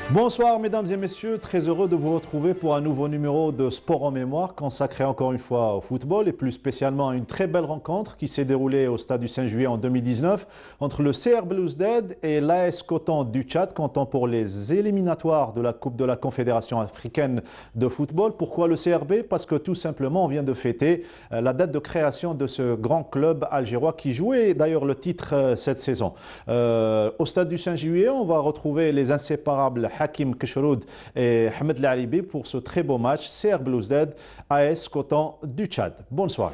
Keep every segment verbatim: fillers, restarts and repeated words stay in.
Bonsoir mesdames et messieurs, très heureux de vous retrouver pour un nouveau numéro de Sport en mémoire consacré encore une fois au football et plus spécialement à une très belle rencontre qui s'est déroulée au stade du cinq juillet en deux mille dix-neuf entre le C R Belouizdad et l'A S Coton du Tchad, comptant pour les éliminatoires de la Coupe de la Confédération africaine de football. Pourquoi le C R B? Parce que tout simplement on vient de fêter la date de création de ce grand club algérois qui jouait d'ailleurs le titre cette saison. Euh, au stade du cinq juillet, on va retrouver les inséparables Hakim Keshroud et Ahmed Laribi pour ce très beau match C R Belouizdad A S Coton du Tchad. Bonne soirée.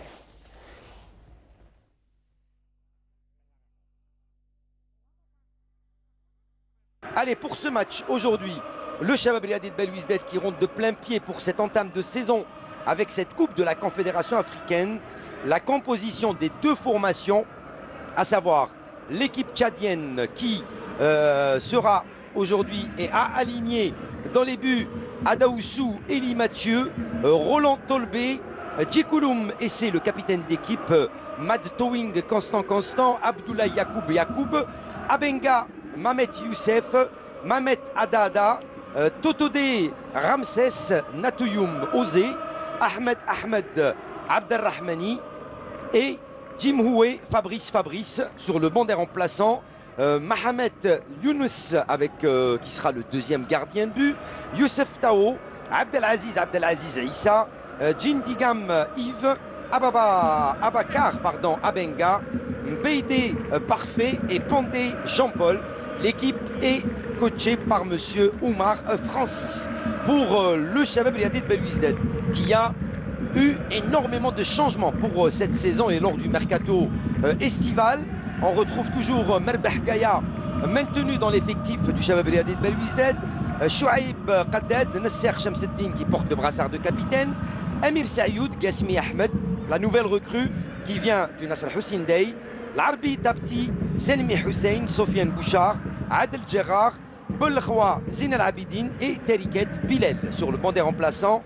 Allez, pour ce match aujourd'hui, le Shabab Riadi de Belouizdad qui rentre de plein pied pour cette entame de saison avec cette Coupe de la Confédération africaine. La composition des deux formations, à savoir l'équipe tchadienne qui euh, sera aujourd'hui et a aligné dans les buts Adaoussou, Eli Mathieu, euh, Roland Tolbé, euh, Djikouloum et c'est le capitaine d'équipe, euh, Mad Towing, Constant Constant, Abdoulaye Yacoub Yacoub, Abenga, Mamet Youssef, Mamet Adada, euh, Totodé, Ramsès, Natoyoum Ozé, Ahmed Ahmed Abdelrahmani et Jim Houé, Fabrice Fabrice sur le banc des remplaçants. Euh, Mohamed Younous avec, euh, qui sera le deuxième gardien de but, Youssef Tao, Abdelaziz Abdelaziz Issa, euh, Jindigam Yves, Ababa Abakar pardon, Abenga, Mbeide euh, Parfait et Pandé Jean-Paul. L'équipe est coachée par monsieur Oumar euh, Francis pour euh, le Shabab Riadi de Belouizdad qui a eu énormément de changements pour euh, cette saison et lors du mercato euh, estival. On retrouve toujours Merbeh Gaya maintenu dans l'effectif du Shabab Riadi de Belouizdad, Chouaib Qaddad, Nasser Shamseddin qui porte le brassard de capitaine, Amir Sayoud, Gasmi Ahmed, la nouvelle recrue qui vient du Nasser Hussein Dey, l'Arbi Dabti, Selmi Hussein, Sofiane Bouchard, Adel Gérard, Belkhwa Zin Al Abidine et Teriket Bilal sur le banc des remplaçants.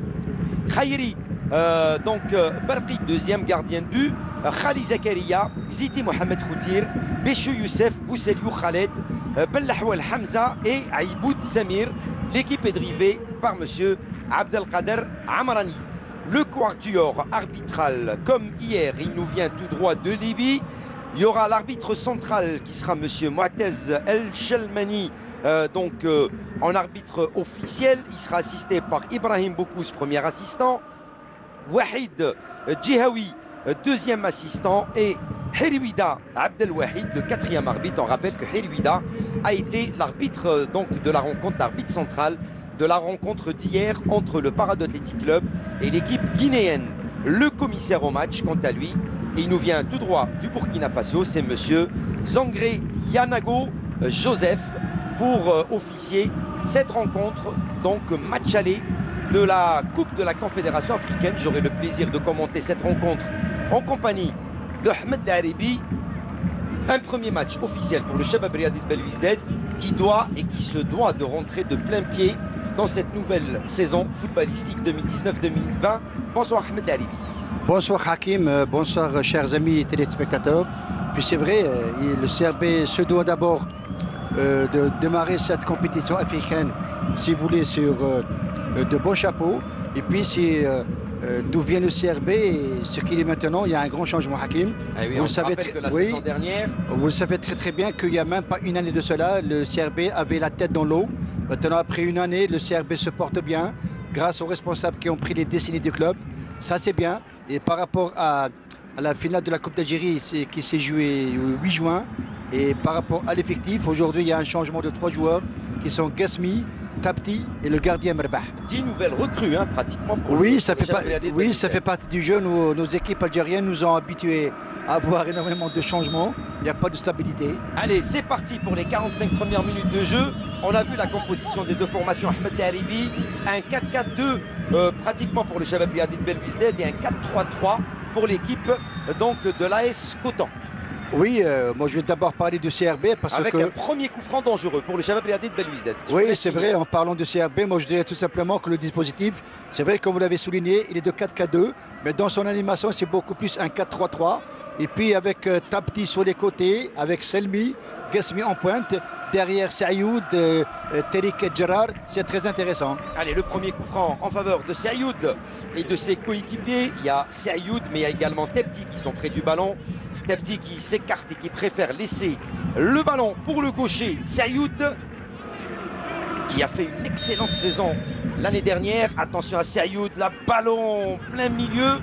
Khayri, euh, donc euh, Barqi, deuxième gardien de but. Khali Zakaria, Ziti Mohamed Khoutir, Béchou Youssef, Bousseliou Khaled, Bellahouel Hamza et Aïboud Samir. L'équipe est drivée par monsieur Abdelkader Amrani. Le quatuor arbitral, comme hier, il nous vient tout droit de Libye. Il y aura l'arbitre central qui sera monsieur Moatez El Shelmani, euh, donc euh, en arbitre officiel. Il sera assisté par Ibrahim Boukous, premier assistant. Wahid Djihawi, deuxième assistant, et Heriwida Abdelwahid, le quatrième arbitre. On rappelle que Heriwida a été l'arbitre donc de la rencontre, l'arbitre central de la rencontre d'hier entre le Parado Athletic Club et l'équipe guinéenne. Le commissaire au match, quant à lui, il nous vient tout droit du Burkina Faso, c'est monsieur Zangré Yanago Joseph pour euh, officier cette rencontre, donc match aller de la Coupe de la Confédération africaine. J'aurai le plaisir de commenter cette rencontre en compagnie de Ahmed Laribi. Un premier match officiel pour le Shabab Riadi de Belouizdad qui doit et qui se doit de rentrer de plein pied dans cette nouvelle saison footballistique deux mille dix-neuf deux mille vingt. Bonsoir Ahmed Laribi. Bonsoir Hakim, bonsoir chers amis téléspectateurs. Puis c'est vrai, le C R B se doit d'abord euh, de démarrer cette compétition africaine, si vous voulez, sur euh, de bons chapeaux. Et puis c'est euh, euh, d'où vient le C R B et ce qu'il est maintenant. Il y a un grand changement, Hakim. Ah oui, vous on le savez rappelle que la oui, saison dernière, vous le savez très très bien qu'il n'y a même pas une année de cela, le C R B avait la tête dans l'eau. Maintenant, après une année, le C R B se porte bien grâce aux responsables qui ont pris les décennies du club. Ça, c'est bien. Et par rapport à, à la finale de la Coupe d'Algérie qui s'est jouée le huit juin, et par rapport à l'effectif, aujourd'hui, il y a un changement de trois joueurs qui sont Gasmi, Tapti et le gardien Merbah. dix nouvelles recrues, hein, pratiquement. Pour oui, le, ça, pour fait, pas, oui ça fait partie du jeu. Nos, nos équipes algériennes nous ont habitués à avoir énormément de changements. Il n'y a pas de stabilité. Allez, c'est parti pour les quarante-cinq premières minutes de jeu. On a vu la composition des deux formations. Ahmed Laribi, un quatre quatre deux euh, pratiquement pour le Shabab Riadi de Belouizdad et un quatre trois trois pour l'équipe donc de l'A S Coton. Oui, euh, moi je vais d'abord parler du C R B parce Avec que... un premier coup franc dangereux pour le Shabab Liadi de Belouizdad. Oui, c'est vrai, en parlant de C R B, moi je dirais tout simplement que le dispositif, c'est vrai, comme vous l'avez souligné, il est de quatre quatre deux, mais dans son animation, c'est beaucoup plus un quatre trois trois. Et puis avec euh, Tapti sur les côtés, avec Selmi, Gesmi en pointe, derrière Sayoud, euh, euh, Terik et Gérard, c'est très intéressant. Allez, le premier coup franc en faveur de Sayoud et de ses coéquipiers. Il y a Sayoud, mais il y a également Tepti qui sont près du ballon. Tepti qui s'écarte et qui préfère laisser le ballon pour le gaucher. Sayoud, qui a fait une excellente saison l'année dernière. Attention à Sayoud, la ballon plein milieu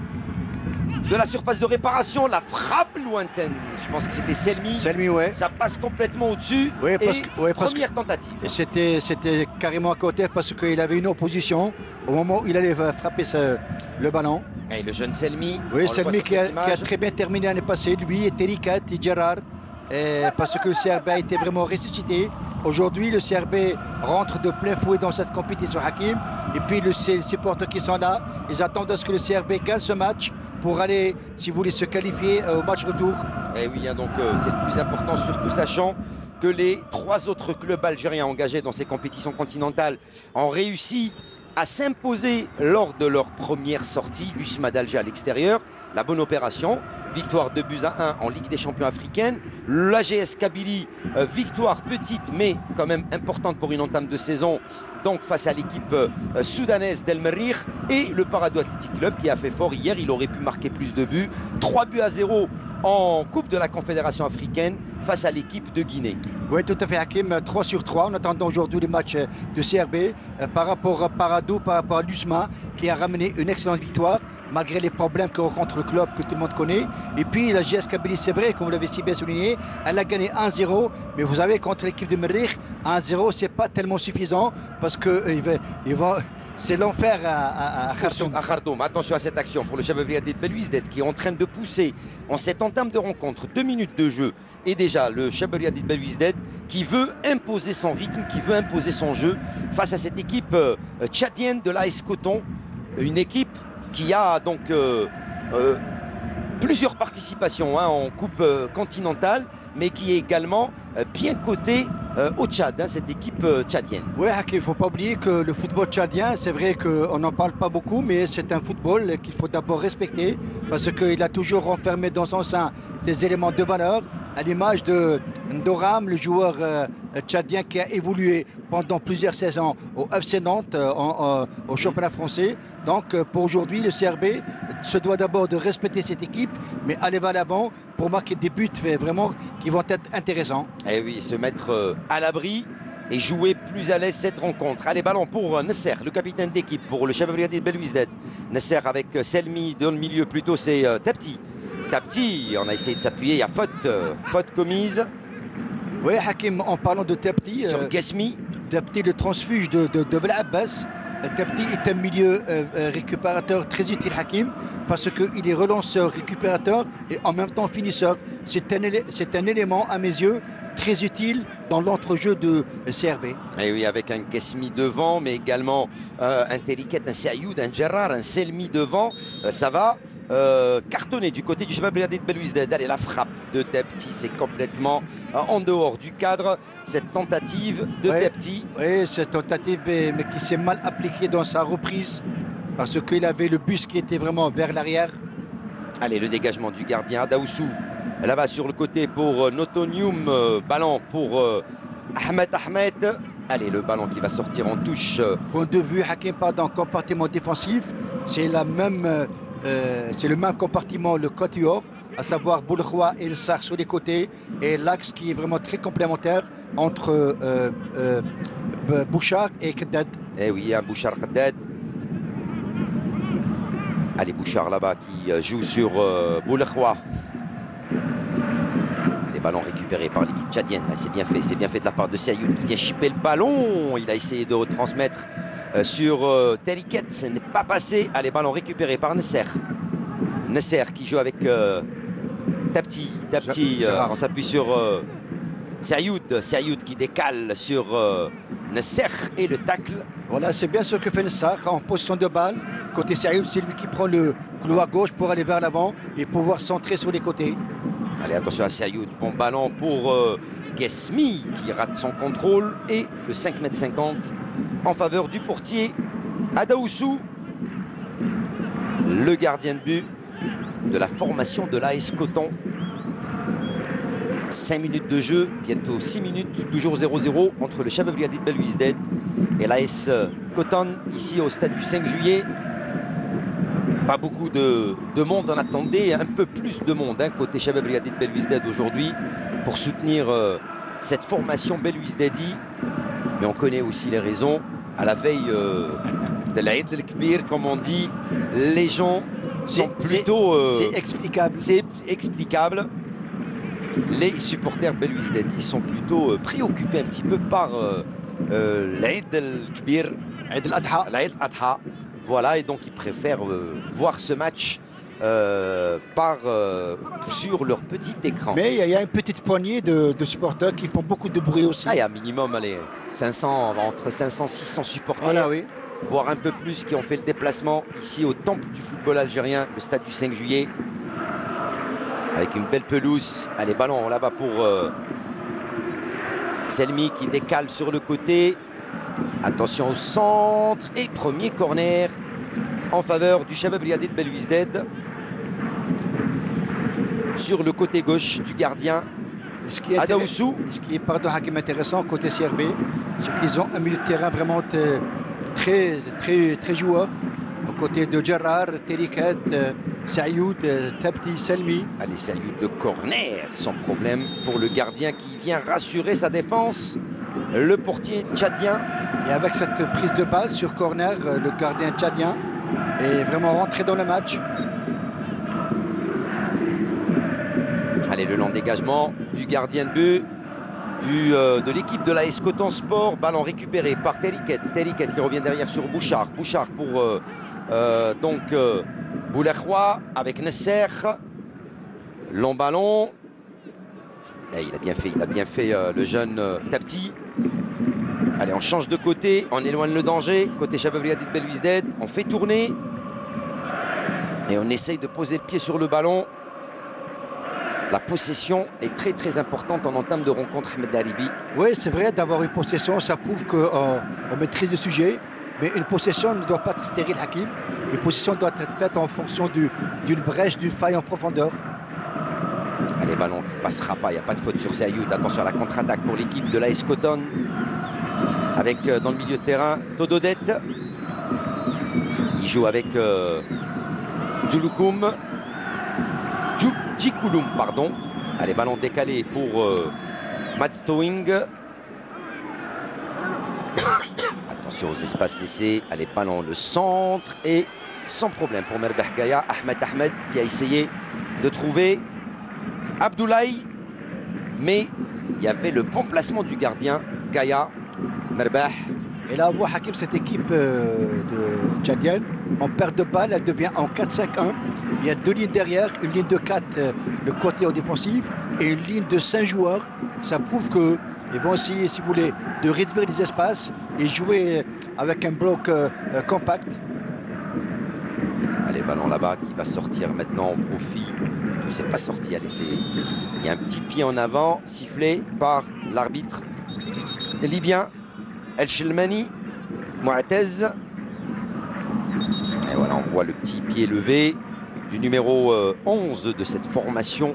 de la surface de réparation, la frappe lointaine. Je pense que c'était Selmi. Selmi, ouais. Ça passe complètement au-dessus. Ouais, parce et que, ouais, parce première que, tentative. C'était, c'était carrément à côté parce qu'il avait une opposition au moment où il allait frapper ce, le ballon. Et le jeune Selmi. Oui, Selmi qui a, qui a très bien terminé l'année passée. Lui et Terikat et Gérard. Et parce que le C R B a été vraiment ressuscité. Aujourd'hui, le C R B rentre de plein fouet dans cette compétition, Hakim. Et puis le, les supporters qui sont là, ils attendent à ce que le C R B gagne ce match pour aller, si vous voulez, se qualifier au match retour. Et oui, hein, donc euh, c'est le plus important, surtout sachant que les trois autres clubs algériens engagés dans ces compétitions continentales ont réussi à s'imposer lors de leur première sortie. L'U S M A d'Alger à l'extérieur, la bonne opération, victoire deux buts à un en Ligue des champions africaine. L'A G S Kabylie, euh, victoire petite mais quand même importante pour une entame de saison, donc face à l'équipe euh, soudanaise d'El Merrikh, et le Paradou Athletic Club qui a fait fort hier. Il aurait pu marquer plus de buts. trois buts à zéro en Coupe de la Confédération africaine face à l'équipe de Guinée. Oui, tout à fait, Hakim. trois sur trois. En attendant aujourd'hui les matchs de C R B euh, par rapport à Paradou, par rapport à l'U S M A qui a ramené une excellente victoire malgré les problèmes que rencontre le club que tout le monde connaît. Et puis la G S Kabylie, c'est vrai, comme vous l'avez si bien souligné, elle a gagné un zéro. Mais vous savez, contre l'équipe de Merrikh, un zéro, c'est pas tellement suffisant parce que euh, il va, il va, c'est l'enfer à, à, à Khartoum. À Khartoum. Attention à cette action pour le Shabab Liadi de Belouizdad qui est en train de pousser en cette entame de rencontre. Deux minutes de jeu. Et déjà, le Shabab Liadi de Belouizdad qui veut imposer son rythme, qui veut imposer son jeu face à cette équipe euh, tchadienne de l'A S Coton. Une équipe qui a donc euh, euh, plusieurs participations hein, en Coupe euh, continentale, mais qui est également euh, bien cotée euh, au Tchad, hein, cette équipe euh, tchadienne. Oui, Hakim, il ne faut pas oublier que le football tchadien, c'est vrai qu'on n'en parle pas beaucoup, mais c'est un football qu'il faut d'abord respecter parce qu'il a toujours renfermé dans son sein des éléments de valeur, à l'image de Ndoram, le joueur euh, tchadien qui a évolué pendant plusieurs saisons au F C Nantes, euh, en, en, au championnat français. Donc euh, pour aujourd'hui, le C R B se doit d'abord de respecter cette équipe, mais aller vers l'avant pour marquer des buts vraiment qui vont être intéressants. Et oui, se mettre euh, à l'abri et jouer plus à l'aise cette rencontre. Allez, ballon pour Nasser, le capitaine d'équipe pour le Shabab Liadi de Belouizdad. Nasser avec Selmi dans le milieu, plutôt c'est euh, Tapti. Tapti, on a essayé de s'appuyer, il y a faute, euh, faute commise. Oui, Hakim, en parlant de Tapti, sur euh, Gesmi. Tapti, le transfuge de, de, de Blabbas. Tapti est un milieu euh, récupérateur très utile, Hakim, parce qu'il est relanceur, récupérateur et en même temps finisseur. C'est un, c'est un élément, à mes yeux, très utile dans l'entrejeu de C R B. Et oui, avec un Gesmi devant, mais également euh, un Teriket, un Sayoud, un Gérard, un Selmi devant. Euh, ça va euh, cartonner du côté du Shabab Liadi de Belouizdad. Allez, la frappe de Tapti, c'est complètement euh, en dehors du cadre. Cette tentative de ouais, Tapti. Oui, cette tentative, mais qui s'est mal appliquée dans sa reprise parce qu'il avait le bus qui était vraiment vers l'arrière. Allez, le dégagement du gardien Daoussou. Là-bas sur le côté pour euh, Notonium. Euh, ballon pour euh, Ahmed Ahmed. Allez, le ballon qui va sortir en touche. Point de vue, Hakim, pas dans le compartiment défensif. C'est la même, euh, c'est le même compartiment, le quatuor, à savoir Boulkhoua et le Sar sur les côtés. Et l'axe qui est vraiment très complémentaire entre euh, euh, Bouchard et Keddad. Eh oui, un Bouchard Keddad. Allez, Bouchard là-bas qui joue sur euh, Boulkhoua. Les ballons récupérés par l'équipe tchadienne. C'est bien fait, c'est bien fait de la part de Sayoud qui vient chipper le ballon. Il a essayé de retransmettre euh, sur euh, Teriket. Ce n'est pas passé. Allez, ballon récupéré par Nasser. Nasser qui joue avec euh, Tapti. Tapti, euh, on s'appuie sur euh, Sayoud. Sayoud qui décale sur euh, Nasser et le tacle. Voilà, c'est bien ce que fait Nasser en position de balle. Côté Sayoud, c'est lui qui prend le couloir gauche pour aller vers l'avant et pouvoir centrer sur les côtés. Allez, attention à Sayoud. Bon ballon pour euh, Guesmi qui rate son contrôle. Et le cinq mètres cinquante en faveur du portier Adaoussou, le gardien de but de la formation de l'A S Coton. cinq minutes de jeu, bientôt six minutes, toujours zéro zéro entre le Chabab Liadid Belouizdad et l'A S Coton, ici au stade du cinq juillet. Pas beaucoup de, de monde, on attendait un peu plus de monde hein, côté Chabab Liadid Belouizdad aujourd'hui pour soutenir euh, cette formation Belouizdadi. Mais on connaît aussi les raisons. À la veille euh, de l'Aïd el-Kbir, comme on dit, les gens sont plutôt... Euh, c'est explicable. C'est explicable. Les supporters Belouizdadi sont plutôt euh, préoccupés un petit peu par euh, euh, l'Aïd el-Kbir, l'Aïd el-Adha. L'Aïd el-Adha. Voilà, et donc ils préfèrent euh, voir ce match euh, par, euh, sur leur petit écran. Mais il y, y a une petite poignée de, de supporters qui font beaucoup de bruit aussi. Ah, il y a minimum allez, cinq cents, entre cinq cents et six cents supporters, voilà, oui. voire un peu plus, qui ont fait le déplacement ici au temple du football algérien, le stade du cinq juillet. Avec une belle pelouse. Allez, ballon là-bas pour euh, Selmi qui décale sur le côté. Attention au centre et premier corner en faveur du Chabab Liadid Belouizdad sur le côté gauche du gardien Adaoussou. Ce qui est, pardon Hakim, intéressant côté C R B, c'est qu'ils ont un milieu de terrain vraiment très, très, très joueur. Aux côtés de Gérard, Teriket, Sayoud, Tabti, Selmi. Allez, Sayoud de corner sans problème pour le gardien qui vient rassurer sa défense. Le portier tchadien. Et avec cette prise de balle sur corner, le gardien tchadien est vraiment rentré dans le match. Allez, le long dégagement du gardien de but du, euh, de l'équipe de l'A S Coton Sport. Ballon récupéré par Teriket. Teriket qui revient derrière sur Bouchard. Bouchard pour euh, euh, donc euh, Boulerroy avec Nesser. Long ballon. Et il a bien fait, il a bien fait euh, le jeune euh, Tapti. Allez, on change de côté, on éloigne le danger. Côté Chabab Liadid Belouizdad, on fait tourner. Et on essaye de poser le pied sur le ballon. La possession est très très importante en entame de rencontre, Ahmed Laribi. Oui, c'est vrai, d'avoir une possession, ça prouve qu'on on maîtrise le sujet. Mais une possession ne doit pas être stérile, Hakim. Une possession doit être faite en fonction d'une brèche, d'une faille en profondeur. Allez, ballon qui passera pas, il n'y a pas de faute sur Sayoud. Attention à la contre-attaque pour l'équipe de l'A S Coton. Avec euh, dans le milieu de terrain Tododet. Il joue avec euh, Djouloukoum. Djikouloum, pardon. Allez, ballon décalé pour euh, Matt Towing. Attention aux espaces laissés. Allez, ballon le centre. Et sans problème pour Merbeh Gaya. Ahmed Ahmed qui a essayé de trouver Abdoulaye. Mais il y avait le bon placement du gardien Gaya. Merbeh. Et là, on voit Hakim, cette équipe euh, de tchadienne, en perte de balle, elle devient en quatre cinq un. Il y a deux lignes derrière, une ligne de quatre, euh, le côté au défensif, et une ligne de cinq joueurs. Ça prouve qu'ils vont essayer, si vous voulez, de réduire les espaces et jouer avec un bloc euh, euh, compact. Allez, ballon là-bas qui va sortir maintenant au profit. C'est pas sorti, allez, c'est... Il y a un petit pied en avant, sifflé par l'arbitre libyen. El Chelmani, Moatez. Et voilà, on voit le petit pied levé du numéro euh, onze de cette formation.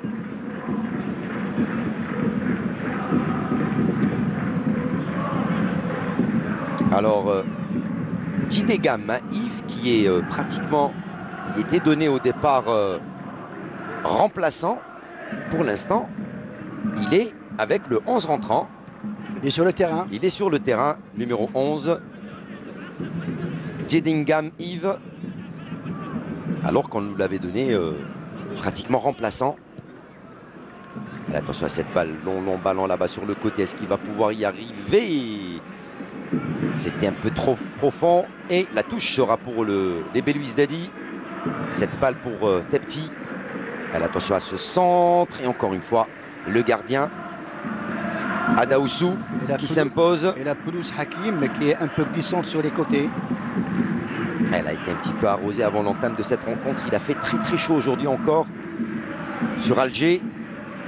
Alors, euh, Jidegam, hein, Yves, qui est euh, pratiquement, il était donné au départ euh, remplaçant. Pour l'instant, il est avec le onze rentrant. Il est sur le terrain. Il est sur le terrain, numéro onze. Jedingham Yves. Alors qu'on nous l'avait donné euh, pratiquement remplaçant. Et attention à cette balle, long, long ballon là-bas sur le côté. Est-ce qu'il va pouvoir y arriver? C'était un peu trop profond. Et la touche sera pour le, les Belouizdadi. Cette balle pour euh, Tepti. Allez, attention à ce centre. Et encore une fois, le gardien Adaoussou qui s'impose. Et la pelouse Hakim qui est un peu glissante sur les côtés. Elle a été un petit peu arrosée avant l'entame de cette rencontre. Il a fait très très chaud aujourd'hui encore sur Alger.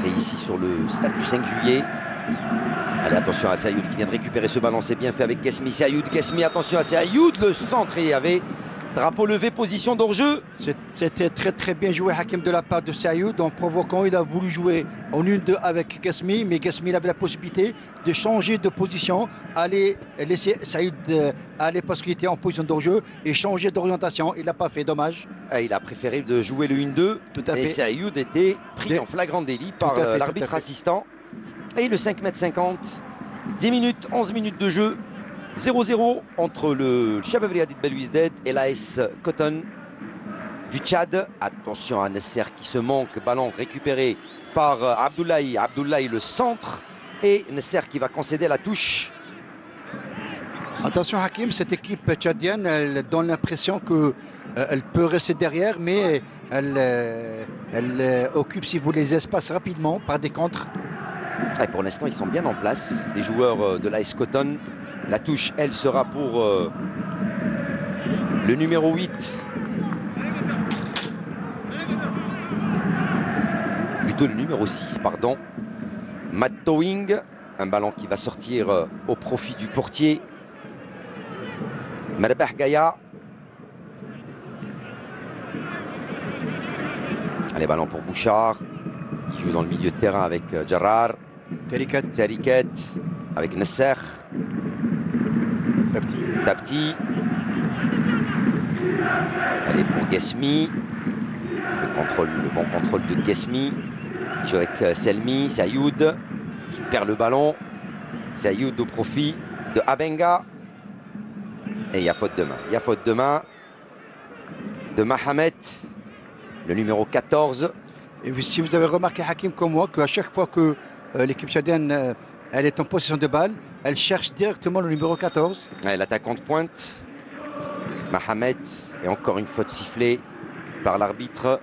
Et ici sur le stade du cinq juillet. Allez, attention à Sayoud qui vient de récupérer ce ballon. C'est bien fait avec Guesmi. Sayoud, Guesmi, attention à Sayoud. Le centre, et il y avait drapeau levé, position d'hors-jeu. C'était très très bien joué, Hakim, de la part de Sayoud. En provoquant, il a voulu jouer en une deux avec Guesmi. Mais Guesmi avait la possibilité de changer de position. Aller laisser Sayoud aller parce qu'il était en position d'hors-jeu et changer d'orientation. Il n'a pas fait, dommage. Il a préféré de jouer le un deux. Tout à fait. Et Sayoud était pris De... en flagrant délit par fait, l'arbitre assistant. Et le cinq mètres cinquante, dix minutes, onze minutes de jeu, zéro zéro entre le Shabab Riadit Belouizdad et l'A S Cotton du Tchad. Attention à Nasser qui se manque, ballon récupéré par Abdoulaye. Abdoulaye le centre et Nasser qui va concéder la touche. Attention Hakim, cette équipe tchadienne, elle donne l'impression qu'elle euh, peut rester derrière, mais elle, euh, elle euh, occupe, si vous voulez, les espaces rapidement par des contres. Et pour l'instant, ils sont bien en place, les joueurs de l'A S Cotton. La touche, elle, sera pour euh, le numéro huit. Plutôt le numéro six, pardon. Matt Towing. Un ballon qui va sortir euh, au profit du portier. Merbah Gaya. Allez, ballon pour Bouchard. Il joue dans le milieu de terrain avec euh, Jarrar. Teriket. Teriket. Avec Nasser. Tapti. Tapti. Allez, pour Guesmi. Le, contrôle, le bon contrôle de Guesmi. Il joue avec euh, Selmi. Sayoud qui perd le ballon. Sayoud au profit de Abenga. Et il y a faute de main. Il y a faute de main de Mahamet, le numéro quatorze. Et si vous avez remarqué, Hakim, comme moi, qu'à chaque fois que euh, l'équipe tchadienne euh, elle est en possession de balle, elle cherche directement le numéro quatorze. Ouais, l'attaquant de pointe, Mahamet, et encore une faute sifflée par l'arbitre.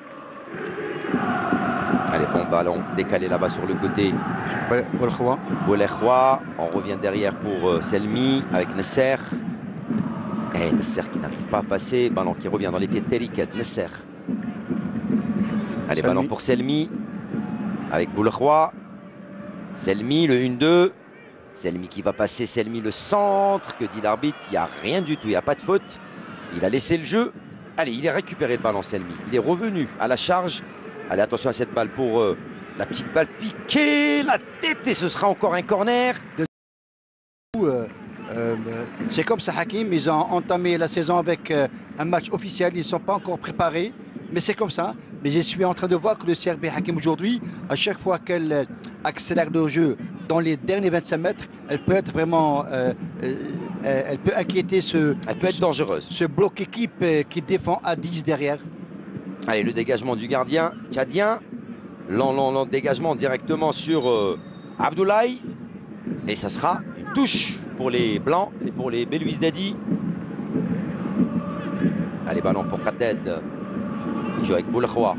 Allez, bon ballon décalé là-bas sur le côté. Boulkhwa. Boulkhwa. On revient derrière pour euh, Selmi avec Nasser. Et Nasser qui n'arrive pas à passer. Ballon qui revient dans les pieds de Teriket. Nasser. Allez, Selmi. Ballon pour Selmi. Avec Boulkhwa. Selmi, le un deux. Selmi qui va passer. Selmi, le centre. Que dit l'arbitre? Il n'y a rien du tout. Il n'y a pas de faute. Il a laissé le jeu. Allez, il a récupéré le ballon, Selmi. Il est revenu à la charge. Allez, attention à cette balle pour euh, la petite balle piquée. La tête, et ce sera encore un corner. De... Euh, euh, C'est comme ça, Hakim. Ils ont entamé la saison avec euh, un match officiel. Ils ne sont pas encore préparés. Mais c'est comme ça. Mais je suis en train de voir que le C R B Hakim aujourd'hui, à chaque fois qu'elle accélère le jeu dans les derniers vingt-cinq mètres, elle peut être vraiment, euh, euh, elle peut inquiéter ce, elle peut être ce, dangereuse. Ce bloc équipe euh, qui défend à dix derrière. Allez, le dégagement du gardien tchadien. Lent, lent, lent dégagement directement sur euh, Abdoulaye. Et ça sera une touche pour les Blancs et pour les Belouizdadi. Allez, ballon pour Qaddad. Il joue avec Boulkhwa.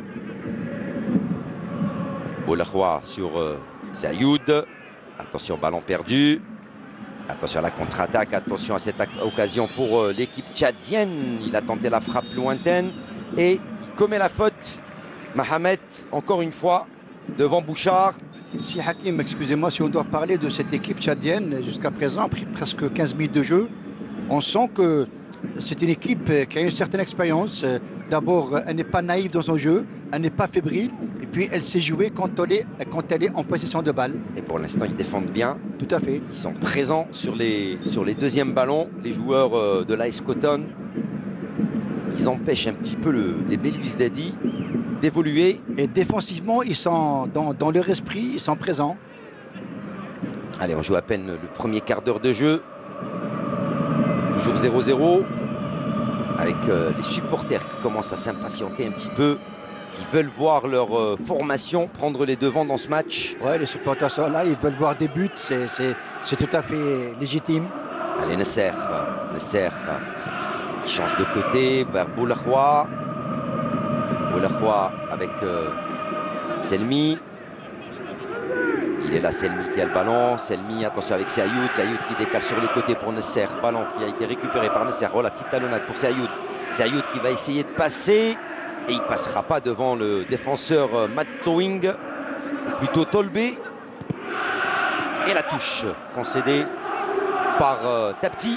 Boulkhwa sur euh, Sayoud. Attention, ballon perdu. Attention à la contre-attaque. Attention à cette occasion pour euh, l'équipe tchadienne. Il a tenté la frappe lointaine. Et il commet la faute. Mahamet, encore une fois, devant Bouchard. Si Hakim, excusez-moi, si on doit parler de cette équipe tchadienne, jusqu'à présent, après presque quinze minutes de jeu, on sent que c'est une équipe qui a une certaine expérience. D'abord, elle n'est pas naïve dans son jeu, elle n'est pas fébrile, et puis elle sait jouer quand elle est, quand elle est en possession de balle. Et pour l'instant, ils défendent bien. Tout à fait. Ils sont présents sur les, sur les deuxièmes ballons, les joueurs de l'A S Cotton. Ils empêchent un petit peu le, les Belouizdadi d'évoluer. Et défensivement, ils sont dans, dans leur esprit, ils sont présents. Allez, on joue à peine le premier quart d'heure de jeu. Toujours zéro zéro. Avec euh, les supporters qui commencent à s'impatienter un petit peu, qui veulent voir leur euh, formation prendre les devants dans ce match. Ouais, les supporters sont là, ils veulent voir des buts, c'est tout à fait légitime. Allez, Nasser, Nasser qui change de côté vers Boulkhwa. Boulkhwa avec euh, Selmi. Il est là, Selmi qui a le ballon. Selmi, attention avec Sayoud. Sayoud qui décale sur le côté pour Nasser. Ballon qui a été récupéré par Nasser. Oh, la petite talonnade pour Sayoud. Sayoud qui va essayer de passer. Et il ne passera pas devant le défenseur Matt Towing. plutôt Tolbé. Et la touche concédée par euh, Tapti.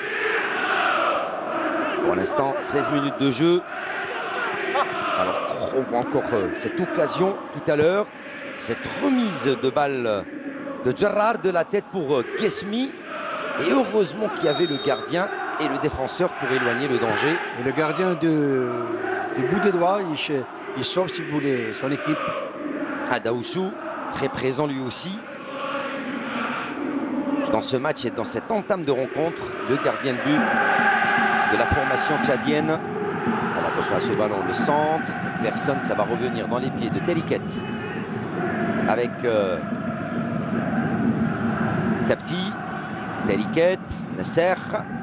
Pour l'instant, seize minutes de jeu. Alors, on voit encore euh, cette occasion tout à l'heure. Cette remise de balle de Gerrard de la tête pour euh, Guesmi. Et heureusement qu'il y avait le gardien et le défenseur pour éloigner le danger. Et le gardien de, du bout des doigts, il, il sauve, si vous voulez, son équipe. Adaoussou, très présent lui aussi. Dans ce match et dans cette entame de rencontre, le gardien de but de la formation tchadienne. Alors, attention à ce ballon, le centre, pour personne, ça va revenir dans les pieds de Teliket. Avec euh, Tapti, Teliket, Nasser.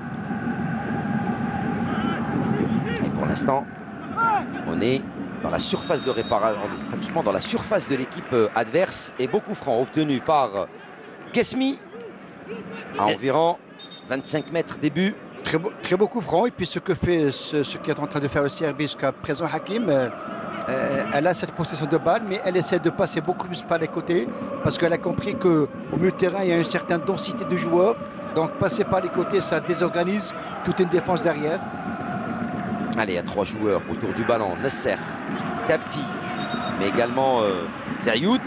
Et pour l'instant, on est dans la surface de réparation, pratiquement dans la surface de l'équipe adverse. Et beaucoup francs obtenus par Guesmi. À environ vingt-cinq mètres début. Très, beau, très beaucoup franc. Et puis ce que fait ce, ce qui est en train de faire le C R B jusqu'à présent, Hakim, euh, euh, elle a cette possession de balle, mais elle essaie de passer beaucoup plus par les côtés parce qu'elle a compris qu'au milieu de terrain, il y a une certaine densité de joueurs. Donc passer par les côtés, ça désorganise toute une défense derrière. Allez, il y a trois joueurs autour du ballon. Nasser, Tapti, mais également euh, Zayoud.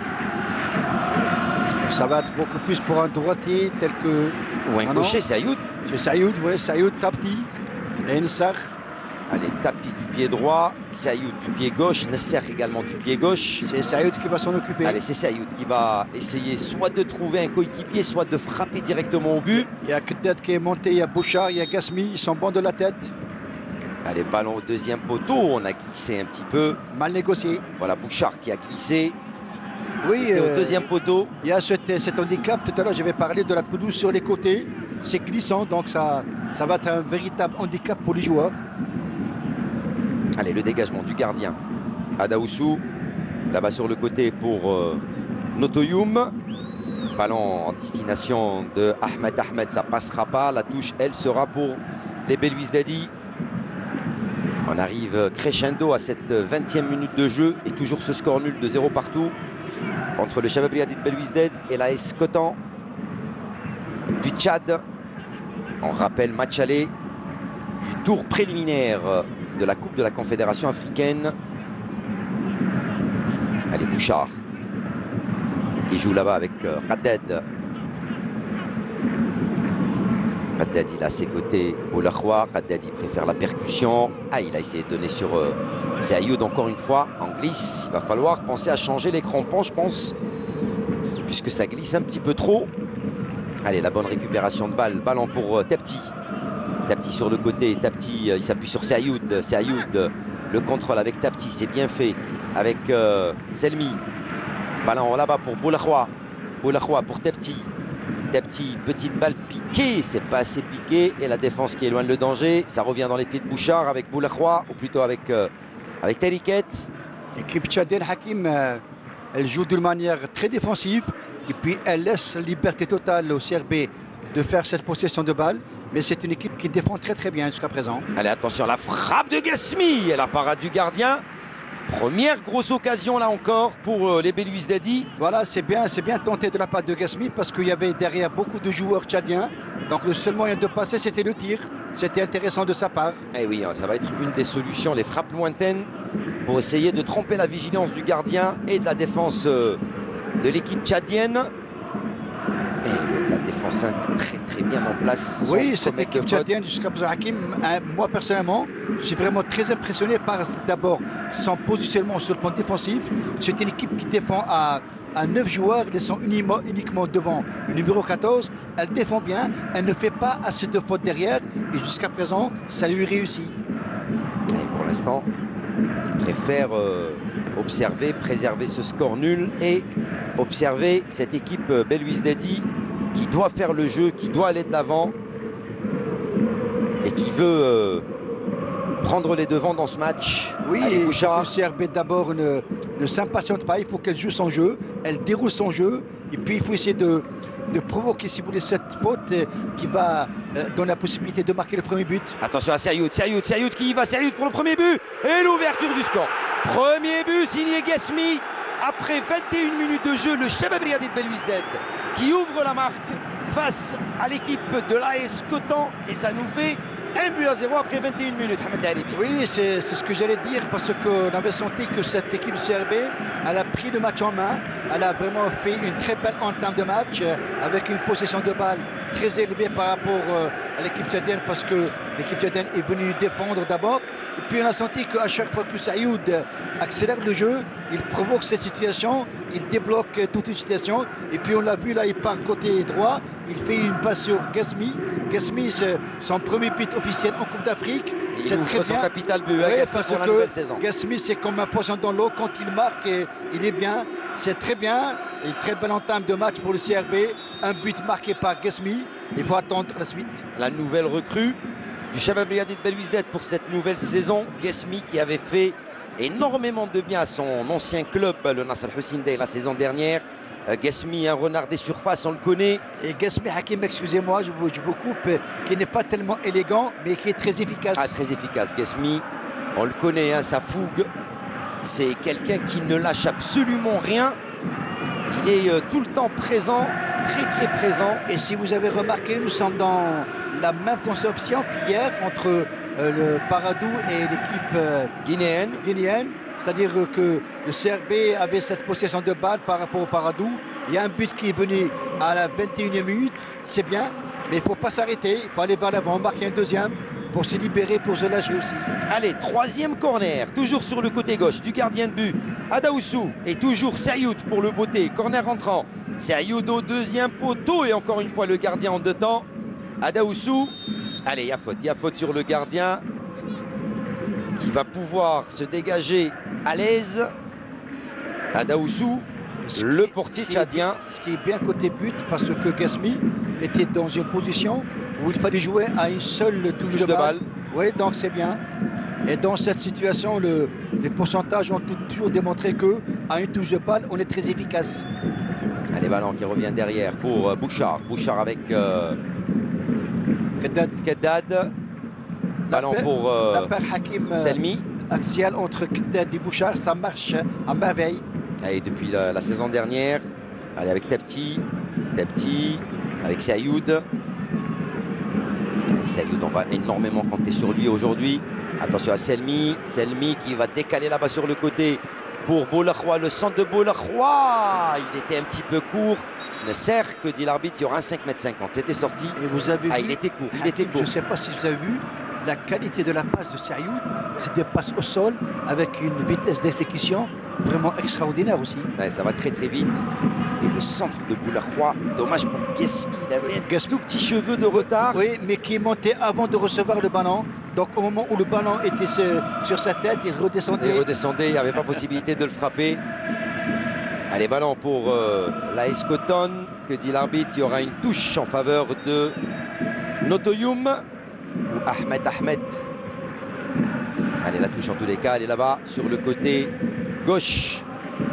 Ça va être beaucoup plus pour un droitier tel que... Ou un gaucher, Sayoud. C'est Sayoud, oui, Sayoud, Tapti et Nasser. Allez, Tapti du pied droit, Sayoud du pied gauche, Nasser également du pied gauche. C'est Sayoud qui va s'en occuper. Allez, c'est Sayoud qui va essayer soit de trouver un coéquipier, soit de frapper directement au but. Il y a Kedet qui est monté, il y a Bouchard, il y a Guesmi, ils sont bons de la tête. Allez, ballon au deuxième poteau, on a glissé un petit peu. Mal négocié. Voilà, Bouchard qui a glissé. Oui, euh, au deuxième il, poteau. Il y a cet, cet handicap. Tout à l'heure, j'avais parlé de la pelouse sur les côtés. C'est glissant, donc ça, ça va être un véritable handicap pour les joueurs. Allez, le dégagement du gardien. Adaoussou, là-bas sur le côté pour euh, Notoyoum. Ballon en destination de Ahmed Ahmed, ça passera pas. La touche, elle, sera pour les Belouizdadi. On arrive crescendo à cette vingtième minute de jeu et toujours ce score nul de zéro partout entre le Shabab Riadi de Belouizdad et l'A S Cotan du Tchad. On rappelle match aller du tour préliminaire de la Coupe de la Confédération africaine. Allez, Bouchard qui joue là-bas avec Qaddad. Qaddad, il a à ses côtés Boulakhwa. Qaddad, il préfère la percussion. Ah, il a essayé de donner sur euh, Sayoud encore une fois en glisse. Il va falloir penser à changer les crampons, je pense, puisque ça glisse un petit peu trop. Allez, la bonne récupération de balle. Ballon pour euh, Tapti. Tapti sur le côté. Tapti, euh, il s'appuie sur Sayoud. Sayoud, euh, le contrôle avec Tapti. C'est bien fait avec euh, Selmi. Ballon là-bas pour Boulakhwa. Boulakhwa pour Tapti. Tapti, petite balle piquée, c'est pas assez piqué. Et la défense qui éloigne le danger. Ça revient dans les pieds de Bouchard avec Boulakhwa, ou plutôt avec, euh, avec Teliket. L'équipe tchadienne, Hakim, euh, elle joue d'une manière très défensive. Et puis elle laisse liberté totale au C R B de faire cette possession de balle. Mais c'est une équipe qui défend très très bien jusqu'à présent. Allez, attention, la frappe de Guesmi et la parade du gardien. Première grosse occasion là encore pour les Belouizdadi. Voilà, c'est bien, c'est bien tenté de la part de Guesmi parce qu'il y avait derrière beaucoup de joueurs tchadiens. Donc le seul moyen de passer, c'était le tir. C'était intéressant de sa part. Eh oui, ça va être une des solutions, les frappes lointaines, pour essayer de tromper la vigilance du gardien et de la défense de l'équipe tchadienne. Et la défense très très bien en place. Oui, cette équipe tchadienne jusqu'à présent, Hakim, moi personnellement, je suis vraiment très impressionné par d'abord son positionnement sur le plan défensif. C'est une équipe qui défend à, à neuf joueurs, laissant uniquement, uniquement devant le numéro quatorze. Elle défend bien, elle ne fait pas assez de fautes derrière et jusqu'à présent, ça lui réussit. Et pour l'instant, il préfère euh, observer, préserver ce score nul et observer cette équipe Belouizdadi qui doit faire le jeu, qui doit aller de l'avant et qui veut euh, prendre les devants dans ce match. Oui, et le C R B d'abord ne, ne s'impatiente pas, il faut qu'elle joue son jeu, elle déroule son jeu et puis il faut essayer de, de provoquer, si vous voulez, cette faute qui va euh, donner la possibilité de marquer le premier but. Attention à Sayoud, Sayoud, Sayoud qui y va, Sayoud pour le premier but et l'ouverture du score. Premier but signé Guesmi après vingt et une minutes de jeu, le Shabab Riyadi de Belouizdad qui ouvre la marque face à l'équipe de l'A S Coton et ça nous fait un but à zéro après vingt et une minutes. Ahmed Alibi. Oui, c'est ce que j'allais dire parce qu'on avait senti que cette équipe du C R B, elle a pris le match en main. Elle a vraiment fait une très belle entame de match euh, avec une possession de balle très élevée par rapport euh, à l'équipe tchadienne parce que l'équipe tchadienne est venue défendre d'abord. Et puis on a senti qu'à chaque fois que Sayoud accélère le jeu, il provoque cette situation, il débloque toute une situation. Et puis on l'a vu là, il part côté droit, il fait une passe sur Gasmi. Gasmi, c'est son premier but officiel en Coupe d'Afrique. C'est très bien. Son capital but, oui, Gasmi parce pour la que nouvelle saison. Gasmi, c'est comme un poisson dans l'eau. Quand il marque, et il est bien. C'est très bien. Une très belle entame de match pour le C R B. Un but marqué par Gasmi. Il faut attendre la suite. La nouvelle recrue du Shabab Riyadi de Belouizdad pour cette nouvelle saison. Gasmi qui avait fait énormément de bien à son ancien club, le Nasr Hussein Dey, la saison dernière. Euh, Gasmi, un renard des surfaces, on le connaît. Et Gasmi Hakim, excusez-moi, je vous, je vous coupe, qui n'est pas tellement élégant, mais qui est très efficace. Ah, très efficace. Gasmi, on le connaît, hein, sa fougue. C'est quelqu'un qui ne lâche absolument rien. Il est euh, tout le temps présent, très très présent. Et si vous avez remarqué, nous sommes dans la même conception qu'hier entre euh, le Paradou et l'équipe euh, guinéenne. guinéenne. C'est-à-dire que le C R B avait cette possession de balle par rapport au Paradou. Il y a un but qui est venu à la vingt et unième minute, c'est bien, mais il ne faut pas s'arrêter, il faut aller vers l'avant, marquer un deuxième pour se libérer, pour se lâcher aussi. Allez, troisième corner, toujours sur le côté gauche du gardien de but, Adaoussou, et toujours Sayoud pour le beauté, corner rentrant. Sayoud au deuxième poteau, et encore une fois le gardien en deux temps. Adaoussou, allez, il y a faute, il y a faute sur le gardien, qui va pouvoir se dégager à l'aise. Adaoussou, le portier tchadien. Ce qui est bien côté but, parce que Gasmi était dans une position où il fallait jouer à une seule touche, touche de, de balle. balle. Oui, donc c'est bien. Et dans cette situation, le, les pourcentages ont toujours démontré qu'à une touche de balle, on est très efficace. Allez, ballon qui revient derrière pour euh, Bouchard. Bouchard avec euh, Keddad. Keddad. Ballon pour euh, Hakim, Selmi. Axial entre Keddad et Bouchard, ça marche à merveille. Allez, depuis la, la saison dernière. Allez, avec Tapti. Tapti. Avec Sayoud. Sayoud, on va énormément compter sur lui aujourd'hui. Attention à Selmi. Selmi qui va décaler là-bas sur le côté pour Boulakhwa. Le centre de Boulakhwa. Il était un petit peu court. Nasser, que dit l'arbitre, il y aura un cinq mètres cinquante. C'était sorti. Et vous avez ah, vu, il était court. Il Hakim, était court. Je ne sais pas si vous avez vu la qualité de la passe de Sayoud. C'est des passes au sol avec une vitesse d'exécution vraiment extraordinaire aussi. Ouais, ça va très très vite. Et le centre de Boulakhwa, dommage pour Gasmi, il avait un tout petit cheveu de retard. Oui, mais qui est monté avant de recevoir le ballon. Donc au moment où le ballon était sur sa tête, il redescendait. Il redescendait, il n'y avait pas possibilité de le frapper. Allez, ballon pour euh, l'A S Coton. Que dit l'arbitre? Il y aura une touche en faveur de Notoyoum ou Ahmed Ahmed. Allez, la touche en tous les cas, elle est là-bas sur le côté gauche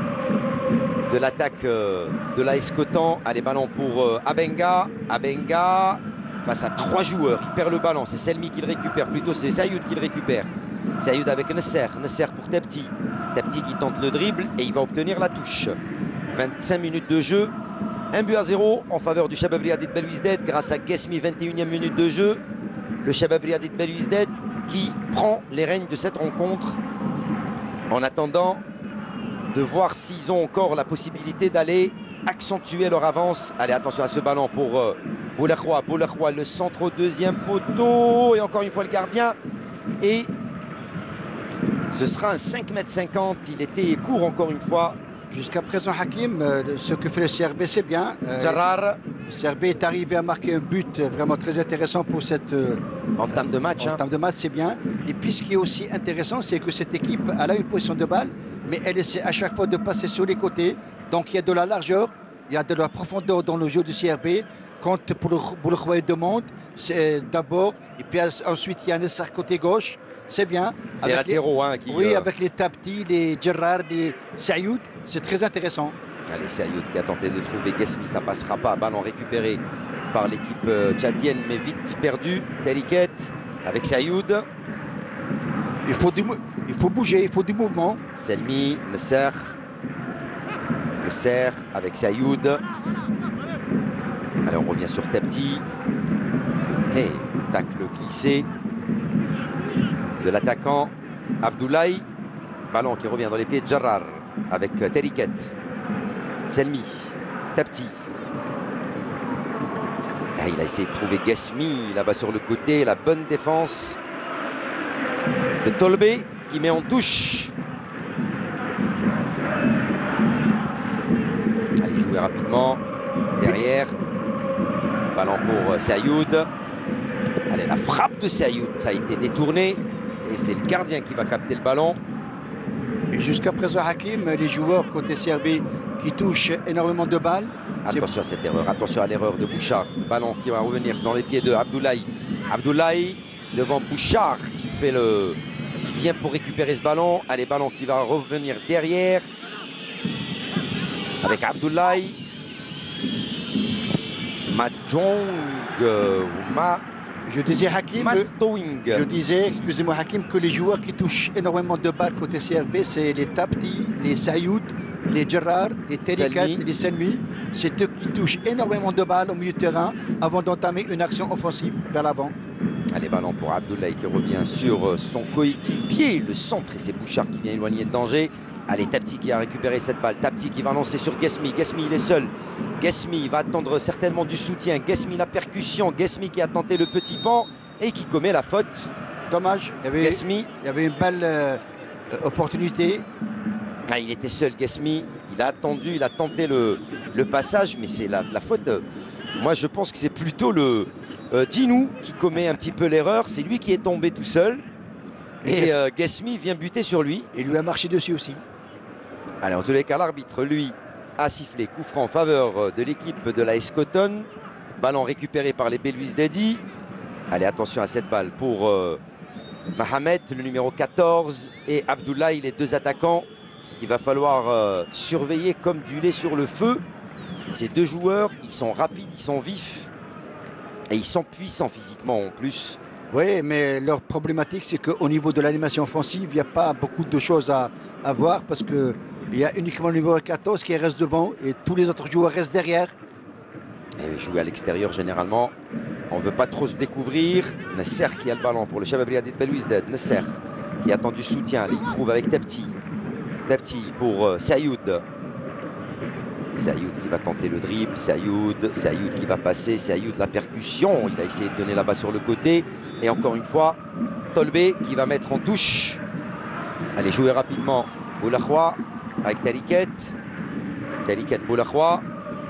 de l'attaque euh, de l'A S Coton. Allez, ballon pour euh, Abenga. Abenga face à trois joueurs. Il perd le ballon. C'est Selmi qui le récupère. Plutôt, c'est Sayoud qui le récupère. Sayoud avec Nasser. Nasser pour Tapti. Tapti qui tente le dribble et il va obtenir la touche. vingt-cinq minutes de jeu. Un but à zéro en faveur du Shabab Riyadi de Belouizdad grâce à Gasmi. vingt et unième minute de jeu. Le Shabab Riyadi de Belouizdad qui prend les rênes de cette rencontre en attendant de voir s'ils ont encore la possibilité d'aller accentuer leur avance. Allez, attention à ce ballon pour euh, Boulakhwa. Boulakhwa, le centre au deuxième poteau. Et encore une fois le gardien. Et ce sera un cinq mètres cinquante. Il était court encore une fois. Jusqu'à présent, Hakim, euh, ce que fait le C R B, c'est bien. Euh, Jarrar. Le C R B est arrivé à marquer un but vraiment très intéressant pour cette euh, entame de match. Entame hein. de match, c'est bien. Et puis ce qui est aussi intéressant, c'est que cette équipe, elle a une position de balle, mais elle essaie à chaque fois de passer sur les côtés. Donc il y a de la largeur, il y a de la profondeur dans le jeu du C R B. Quand pour le Boulakhwa demande, c'est d'abord, et puis ensuite il y a un côté gauche. C'est bien. Les latéraux, hein, qui, oui, euh... avec les Tapti, les Gerrard, les Sayoud, c'est très intéressant. Allez, Sayoud qui a tenté de trouver Gasmi, ça passera pas. Ballon récupéré par l'équipe euh, tchadienne, mais vite perdu. Tariquet avec Sayoud. Il faut, du, il faut bouger, il faut du mouvement. Selmi, Nasser. Nesser avec Sayoud. Allez, on revient sur Tapti. Et tacle glissé de l'attaquant Abdoulaye. Ballon qui revient dans les pieds de Jarrar avec Teriket. Selmi, Tapti. Ah, il a essayé de trouver Guesmi là-bas sur le côté. La bonne défense de Tolbe qui met en touche. Allez, jouer rapidement. Derrière. Ballon pour Sayoud. Allez, la frappe de Sayoud, ça a été détourné. Et c'est le gardien qui va capter le ballon. Et jusqu'à présent, Hakim, les joueurs côté Serbie qui touchent énormément de balles. Attention à cette erreur, attention à l'erreur de Bouchard. Le ballon qui va revenir dans les pieds de Abdoulaye. Abdoulaye devant Bouchard qui fait le, qui vient pour récupérer ce ballon. Allez, ballon qui va revenir derrière avec Abdoulaye. Mahjong euh, Ma, Je disais Hakim, Matowing. je disais, excusez-moi Hakim, que les joueurs qui touchent énormément de balles côté C R B, c'est les Tapti, les Sayoud, les Jarrar, les Terikat, les Selmi. C'est eux qui touchent énormément de balles au milieu de terrain avant d'entamer une action offensive vers l'avant. Allez, ballon pour Abdoulaye qui revient sur son coéquipier. Le centre, et c'est Bouchard qui vient éloigner le danger. Allez, Tapti qui a récupéré cette balle. Tapti qui va lancer sur Guesmi. Guesmi, il est seul. Guesmi va attendre certainement du soutien. Guesmi, la percussion. Guesmi qui a tenté le petit pan et qui commet la faute. Dommage, il y avait, Guesmi. il y avait une belle euh, opportunité. Ah, il était seul, Guesmi. Il a attendu, il a tenté le, le passage, mais c'est la, la faute. Euh, moi, je pense que c'est plutôt le euh, Dinou qui commet un petit peu l'erreur. C'est lui qui est tombé tout seul. Et euh, Guesmi vient buter sur lui. Et lui a marché dessus aussi. Allez, en tous les cas, l'arbitre, lui, a sifflé coup franc en faveur de l'équipe de la S Cotton. Ballon récupéré par les Belouizdadi. Allez, attention à cette balle pour euh, Mohamed, le numéro quatorze, et Abdoulaye, les deux attaquants. Il va falloir euh, surveiller comme du lait sur le feu. Ces deux joueurs, ils sont rapides, ils sont vifs. Et ils sont puissants physiquement en plus. Oui, mais leur problématique, c'est qu'au niveau de l'animation offensive, il n'y a pas beaucoup de choses à, à voir parce qu'il y a uniquement le numéro quatorze qui reste devant et tous les autres joueurs restent derrière. Et jouer à l'extérieur généralement, on ne veut pas trop se découvrir. Nesser qui a le ballon pour le Shabab Riadi de Belouizdad. Nesser qui attend du soutien. Il trouve avec Tapti. Tapti pour euh, Sayoud. Sayoud qui va tenter le dribble. Sayoud, Sayoud qui va passer. Sayoud, la percussion. Il a essayé de donner là-bas sur le côté. Et encore une fois, Tolbe qui va mettre en touche. Allez, jouer rapidement. Boulakhwa avec Teriket. Teriket, Boulakhwa.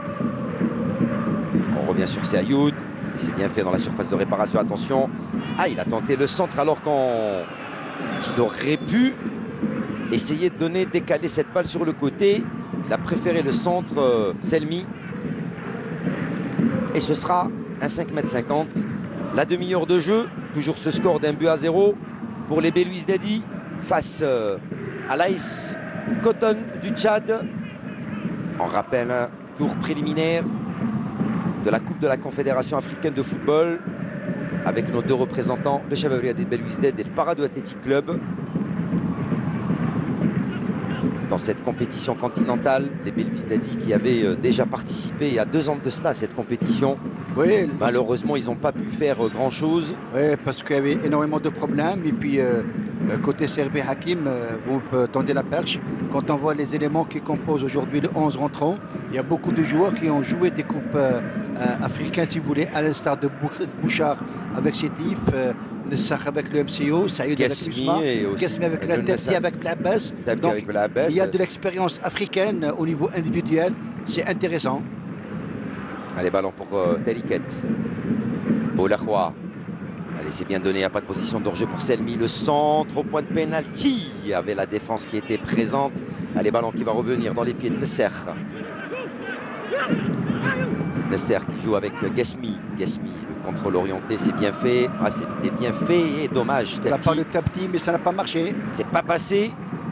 On revient sur Sayoud. Et c'est bien fait dans la surface de réparation. Attention. Ah, il a tenté le centre alors qu'on qu'il aurait pu essayer de donner, décaler cette balle sur le côté. Il a préféré le centre euh, Selmi. Et ce sera un cinq mètres cinquante. La demi-heure de jeu. Toujours ce score d'un but à zéro pour les Belouizdadi face euh, à l'A S Cotton du Tchad. On rappelle un tour préliminaire de la Coupe de la Confédération africaine de football avec nos deux représentants, le Shabab Riadi de Belouizdad et le Paradou Athletic Club. Dans cette compétition continentale, les Belouizdadi qui avaient déjà participé il y a deux ans de cela à cette compétition. Oui, malheureusement, ils n'ont pas pu faire grand-chose. Oui, parce qu'il y avait énormément de problèmes. Et puis, euh, côté Serbie Hakim, euh, vous tendez la perche. Quand on voit les éléments qui composent aujourd'hui le onze rentrant, il y a beaucoup de joueurs qui ont joué des coupes euh, euh, africaines, si vous voulez, à l'instar de Bouchard avec Sétif, euh, Nesser avec le M C O, Sayoud avec l'U S M A, Guesmi avec la Tapti avec l'Abbas. Donc, il y a de l'expérience africaine au niveau individuel. C'est intéressant. Allez, ballon pour euh, Teriket. Boulakhwa. Allez, c'est bien donné, il n'y a pas de position d'hors-jeu pour Selmi. Le centre au point de pénalty. Il y avait la défense qui était présente. Allez, ballon qui va revenir dans les pieds de Nesser. Nesser qui joue avec Guesmi. Guesmi, le contrôle orienté, c'est bien fait. Ah, c'était bien fait et dommage. Il a pas de Tapti, mais ça n'a pas marché. C'est pas passé.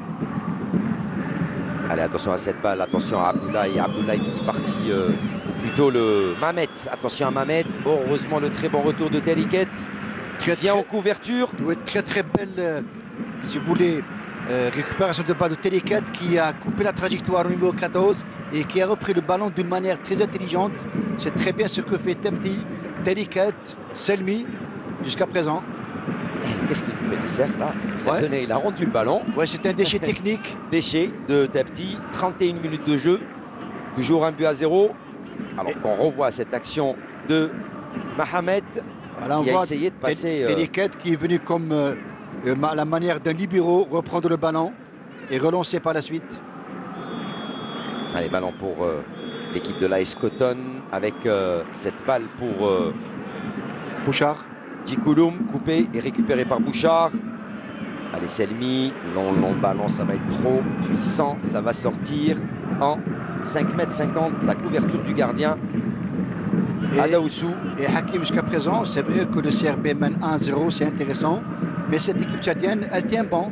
Allez, attention à cette balle. Attention à Abdoulaye. Abdoulaye qui est parti... Euh, plutôt le Mamet, attention à Mamet. Heureusement le très bon retour de Teriket qui vient en couverture. Oui, très très belle, euh, si vous voulez, Euh, récupération de balle de Teliket qui a coupé la trajectoire au numéro quatorze et qui a repris le ballon d'une manière très intelligente. C'est très bien ce que fait Tebti, Teliket, Selmi jusqu'à présent. Qu'est-ce qu'il nous fait Nasser là? Il, Ouais. a donné, il a rendu le ballon. Ouais, c'est un déchet technique. Déchet de Tebti, trente et une minutes de jeu. Toujours un but à zéro. Alors Et- qu'on revoit cette action de Mohamed Voilà, on qui a voit essayé de passer. euh, Teliket qui est venu comme euh, euh, à la manière d'un libéraux reprendre le ballon et relancer par la suite. Allez, ballon pour euh, l'équipe de l'A S Cotton avec euh, cette balle pour euh, Bouchard. Djikouloum, coupé et récupéré par Bouchard. Allez, Selmi, long, long ballon, ça va être trop puissant. Ça va sortir en cinq mètres cinquante, la couverture du gardien. Et, Adaoussou. et Hakim jusqu'à présent, c'est vrai que le C R B mène un zéro, c'est intéressant. Mais cette équipe tchadienne, elle tient bon.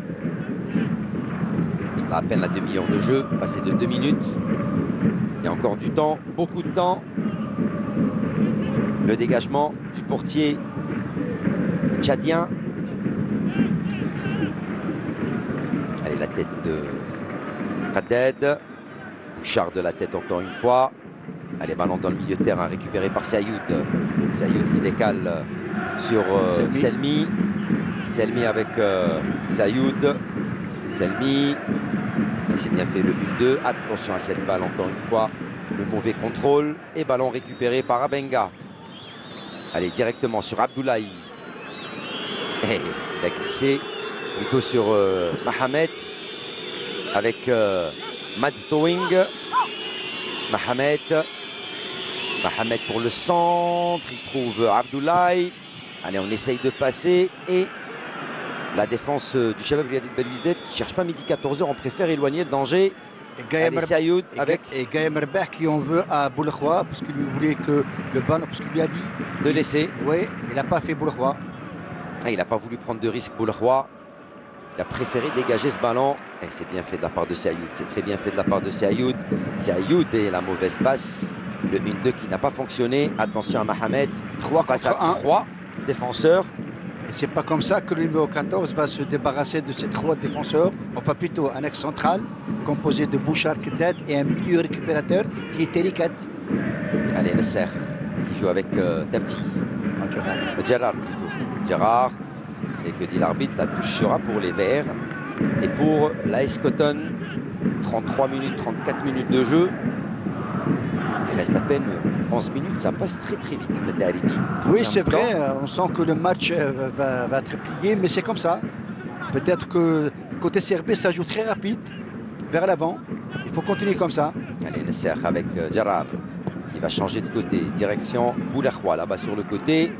À peine la demi-heure de jeu, passé de deux minutes. Il y a encore du temps, beaucoup de temps. Le dégagement du portier tchadien. Allez, la tête de Raded. Bouchard de la tête encore une fois. Allez, ballon dans le milieu de terrain récupéré par Sayoud. Sayoud qui décale sur euh, Selmi. Selmi. Selmi avec euh, Sayoud. Selmi. Et c'est bien fait le but deux. Attention à cette balle encore une fois. Le mauvais contrôle. Et ballon récupéré par Abenga. Allez, directement sur Abdoulaye. Et il a glissé plutôt sur euh, Mohamed. Avec euh, Mad Towing. Mohamed. Mohamed pour le centre. Il trouve Abdoulaye. Allez, on essaye de passer. Et la défense euh, du Shabab Riyadi de Belouizdad qui ne cherche pas midi quatorze heures. On préfère éloigner le danger. Et Gaïa Allez, Merb- Sayoud et avec Ga- et Gaïa Merbert qui en veut à Boulkhwa parce qu'il lui voulait que le ballon, parce qu'il lui a dit, de laisser. oui, il n'a pas fait Boulkhwa. Ah, il n'a pas voulu prendre de risque pour le roi. Il a préféré dégager ce ballon. Et c'est bien fait de la part de Sayoud. C'est très bien fait de la part de Sayoud. Sayoud et la mauvaise passe. Le un deux qui n'a pas fonctionné. Attention à Mohamed. trois Face à contre un. trois défenseurs. Et c'est pas comme ça que le numéro quatorze va se débarrasser de ces trois défenseurs. Enfin plutôt un axe central composé de Bouchard Keddad et un milieu récupérateur qui est Teliket. Allez, Nasser qui joue avec euh, Tabti. Euh, Gérard plutôt. Gérard. Et que dit l'arbitre? La touche sera pour les Verts. Et pour l'A S Cotton, trente-trois minutes, trente-quatre minutes de jeu. Il reste à peine onze minutes. Ça passe très très vite. Ahmed Laribi. Oui, c'est vrai, euh, on sent que le match euh, va, va être plié, mais c'est comme ça. Peut-être que côté C R B, ça joue très rapide vers l'avant. Il faut continuer comme ça. Allez, Nasser avec euh, Gérard qui va changer de côté. Direction Boulakhwa là-bas sur le côté.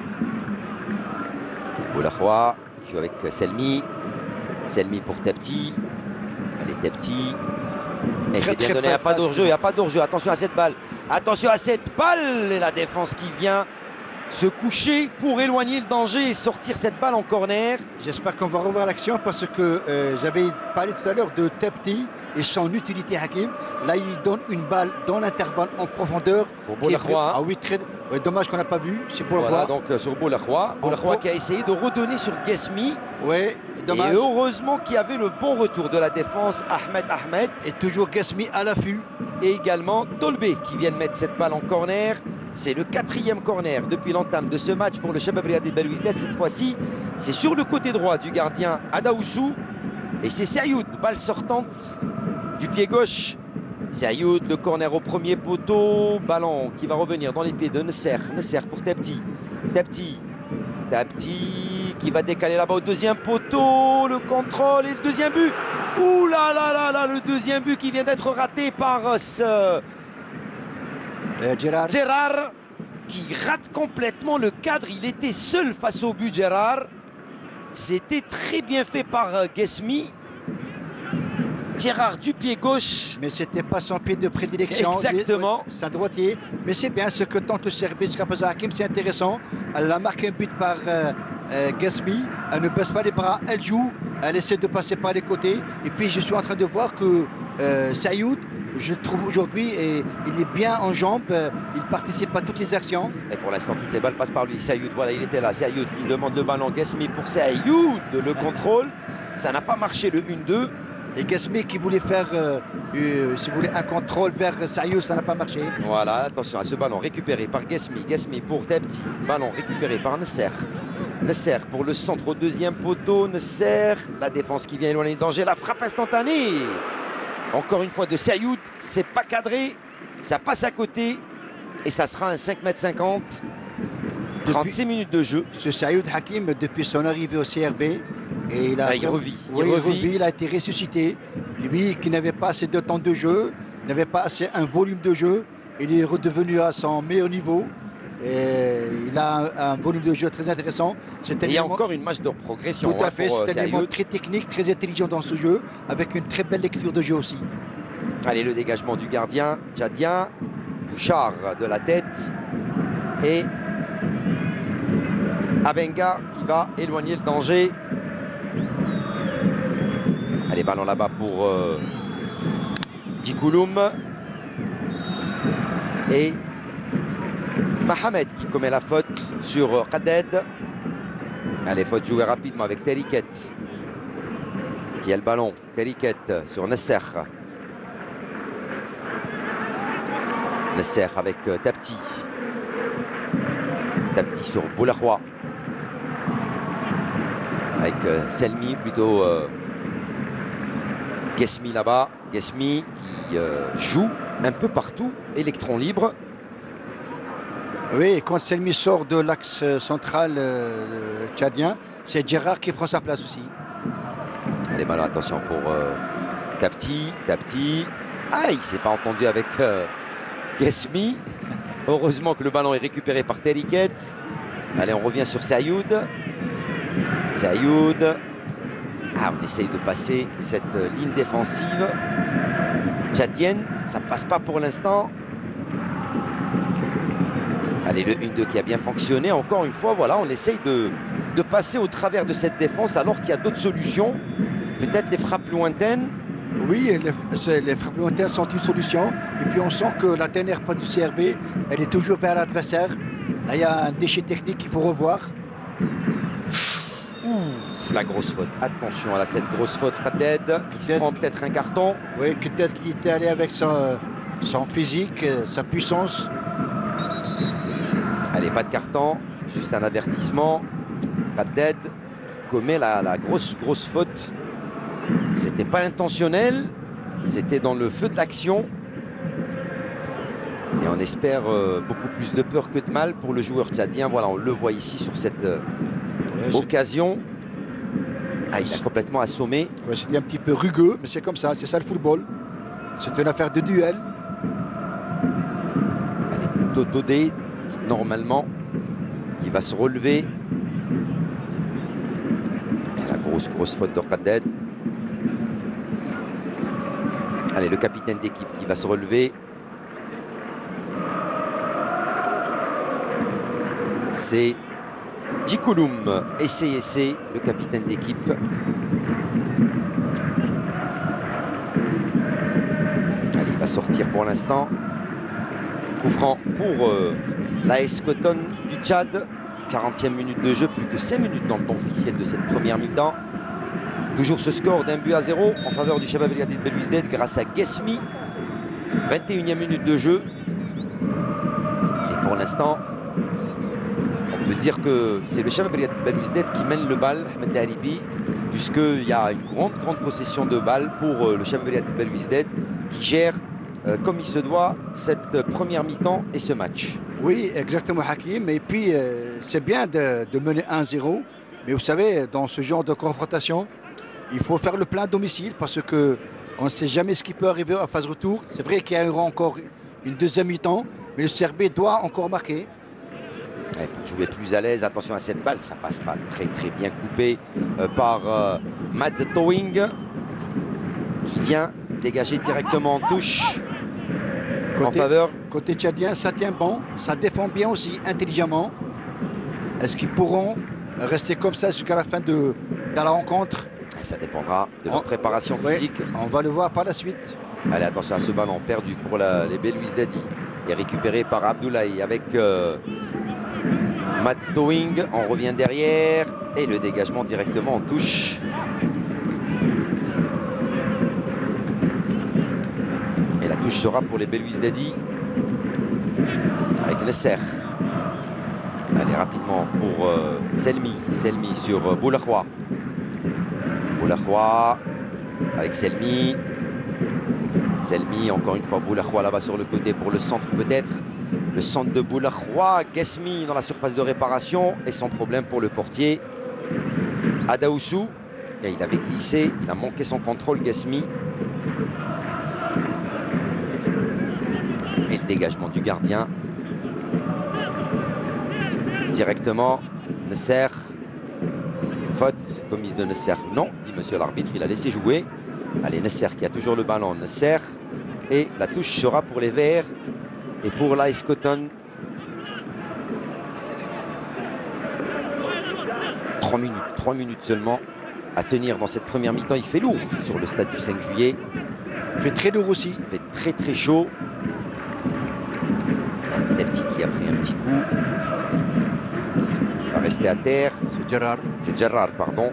Boulakhwa qui joue avec euh, Selmi. Selmi pour Tebti. Allez, Tebti. Et Très, c'est bien très donné, il n'y a pas passe, d'hors-jeu, il n'y a pas d'hors-jeu. Attention à cette balle. Attention à cette balle. Et la défense qui vient se coucher pour éloigner le danger et sortir cette balle en corner. J'espère qu'on va revoir l'action parce que euh, j'avais parlé tout à l'heure de Tebti et son utilité Hakim. Là, il donne une balle dans l'intervalle en profondeur. Pour qui est Boulakhwa, vrai- hein. Ah oui, très... ouais, dommage qu'on n'a pas vu. C'est pour Voilà le donc euh, sur Boulakhwa. Boulakhwa pro- qui a essayé de redonner sur Guesmi. Ouais, dommage. Et heureusement qu'il y avait le bon retour de la défense, Ahmed Ahmed. Et toujours Gasmi à l'affût. Et également Tolbé qui vient de mettre cette balle en corner. C'est le quatrième corner depuis l'entame de ce match pour le Shabab Riyadi de Belouizdad. Cette fois-ci, c'est sur le côté droit du gardien Adaoussou. Et c'est Sayoud, balle sortante du pied gauche. Sayoud, le corner au premier poteau. Ballon qui va revenir dans les pieds de Nasser. Nasser pour Tebti. Tebti. Tebti qui va décaler là-bas au deuxième poteau. Le contrôle et le deuxième but. Ouh là là là là, le deuxième but qui vient d'être raté par ce Euh, Gérard. Gérard qui rate complètement le cadre. Il était seul face au but, Gérard. C'était très bien fait par euh, Guesmi. Gérard du pied gauche. Mais c'était pas son pied de prédilection. Exactement. C'est un droitier. Mais c'est bien ce que tente le Serbie jusqu'à présent. Hakim, c'est intéressant. Elle a marqué un but par euh, euh, Guesmi. Elle ne baisse pas les bras. Elle joue. Elle essaie de passer par les côtés. Et puis je suis en train de voir que euh, Sayoud, je trouve aujourd'hui, et il est bien en jambes, euh, il participe à toutes les actions. Et pour l'instant, toutes les balles passent par lui. Sayoud, voilà, il était là. Sayoud qui demande le ballon. Guesmi pour Sayoud, le contrôle. Ça n'a pas marché le un deux. Et Guesmi qui voulait faire, euh, euh, si vous voulez, un contrôle vers Sayoud, ça n'a pas marché. Voilà, attention à ce ballon récupéré par Guesmi. Guesmi pour Tebti. Ballon récupéré par Nasser. Nasser pour le centre au deuxième poteau. Nasser, la défense qui vient éloigner le danger. La frappe instantanée. Encore une fois de Sayoud. C'est pas cadré. Ça passe à côté. Et ça sera un cinq mètres cinquante. trente-six minutes de jeu. Ce Sayoud Hakim, depuis son arrivée au C R B, et il, a ah, il revit. Oui, il, il, revit. revit, il a été ressuscité. Lui qui n'avait pas assez de temps de jeu, n'avait pas assez un volume de jeu, il est redevenu à son meilleur niveau. Et il a un, un volume de jeu très intéressant. Et il y a encore une marge de progression. Tout à hein, fait, c'est un élément très technique, très intelligent dans ce jeu, avec une très belle lecture de jeu aussi. Allez, le dégagement du gardien tchadien. Bouchard de la tête. Et Abenga qui va éloigner le danger. Allez, ballon là-bas pour euh, Djikouloum. Et Mohamed qui commet la faute sur Khadded. Allez, faute jouée rapidement avec Teriket qui a le ballon. Teriket sur Nasser. Nasser avec euh, Tapti. Tapti sur Boularoua. Avec euh, Selmi, plutôt euh, Guesmi là-bas. Guesmi qui euh, joue un peu partout, électron libre. Oui, quand Selmi sort de l'axe central euh, tchadien, c'est Gérard qui prend sa place aussi. Allez, ballon, attention pour euh, Tapti. Tapti. Ah, il ne s'est pas entendu avec euh, Guesmi. Heureusement que le ballon est récupéré par Teriket. Allez, on revient sur Sayoud. Sayoud. Ah, on essaye de passer cette euh, ligne défensive tchadienne. Ça ne passe pas pour l'instant. Allez, le un deux qui a bien fonctionné. Encore une fois, voilà, on essaye de, de passer au travers de cette défense alors qu'il y a d'autres solutions. Peut-être les frappes lointaines. Oui, les, les frappes lointaines sont une solution. Et puis on sent que la dernière passe du C R B, elle est toujours vers l'adversaire. Là, il y a un déchet technique qu'il faut revoir. Ouh, la grosse faute. Attention à cette grosse faute. Khadded qui se prend peut-être un carton. Oui, peut-être qu'il était allé avec son, son physique, sa puissance. Allez, pas de carton, juste un avertissement. Khadded qui commet la, la grosse, grosse faute. C'était pas intentionnel, c'était dans le feu de l'action. Et on espère euh, beaucoup plus de peur que de mal pour le joueur tchadien. Voilà, on le voit ici sur cette euh, ouais, occasion. Ah, il a complètement assommé. Ouais, c'était un petit peu rugueux, mais c'est comme ça, c'est ça le football. C'est une affaire de duel. Allez, Tododé, normalement, il va se relever. Et la grosse, grosse faute de Khadded. Allez, le capitaine d'équipe qui va se relever. C'est Djikouloum, essai, essai, le capitaine d'équipe. Allez, il va sortir pour l'instant. Coup franc pour euh, l'A S Coton du Tchad. quarantième minute de jeu, plus que cinq minutes dans le temps officiel de cette première mi-temps. Toujours ce score d'un but à zéro en faveur du Chabab El Ghadir Belouizdad grâce à Guesmi. vingt et unième minute de jeu. Et pour l'instant, on peut dire que c'est le Chabab El Ghadir Belouizdad qui mène le bal, Ahmed Laharibi, puisqu'il y a une grande, grande possession de balle pour le Chabab El Ghadir Belouizdad qui gère euh, comme il se doit cette première mi-temps et ce match. Oui, exactement, Hakim. Et puis, euh, c'est bien de, de mener un zéro. Mais vous savez, dans ce genre de confrontation, il faut faire le plein domicile parce qu'on ne sait jamais ce qui peut arriver à phase retour. C'est vrai qu'il y aura encore une deuxième mi-temps, mais le C R B doit encore marquer. Et pour jouer plus à l'aise, attention à cette balle, ça passe pas très très bien coupé euh, par euh, Mad Towing qui vient dégager directement en touche côté, en faveur. Côté tchadien, ça tient bon, ça défend bien aussi intelligemment. Est-ce qu'ils pourront rester comme ça jusqu'à la fin de, de la rencontre? Ça dépendra de leur on, préparation ouais, physique. On va le voir par la suite. Allez, attention à ce ballon perdu pour la, les Belouizdadi et récupéré par Abdoulaye avec euh, Matt Towing. On revient derrière et le dégagement directement en touche. Et la touche sera pour les Belouizdadi avec Nasser. Allez, rapidement pour euh, Selmi. Selmi sur euh, Boulakhwa. Boulakhwa avec Selmi. Selmi, encore une fois, Boulakhwa là-bas sur le côté pour le centre peut-être. Le centre de Boulakhwa. Guesmi dans la surface de réparation. Et sans problème pour le portier. Adaoussou. Et il avait glissé. Il a manqué son contrôle, Guesmi. Et le dégagement du gardien. Directement, Nasser. Faute, commise de Nasser. Non, dit monsieur l'arbitre, il a laissé jouer. Allez, Nasser qui a toujours le ballon. Nasser. Et la touche sera pour les Verts et pour l'A S Cotton. Trois minutes, trois minutes seulement à tenir dans cette première mi-temps. Il fait lourd sur le stade du cinq juillet. Il fait très lourd aussi. Il fait très très chaud. Delti qui a pris un petit coup. Il va rester à terre. C'est Gérard. C'est Gérard, pardon.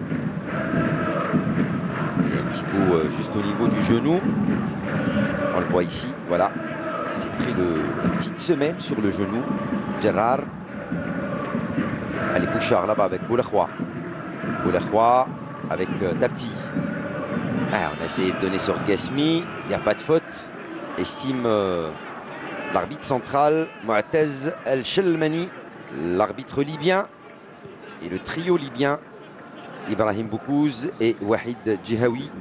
Il y a un petit coup euh, juste au niveau du genou. On le voit ici, voilà. Il s'est pris le, la petite semelle sur le genou. Gérard. Allez, Bouchard là-bas avec Boulakhwa. Boulakhwa avec euh, Tapti. Ah, on a essayé de donner sur Guesmi. Il n'y a pas de faute. Estime euh, l'arbitre central, Moatez El Shelmani, l'arbitre libyen. Et le trio libyen, Ibrahim Boukouz et Wahid Djihawi.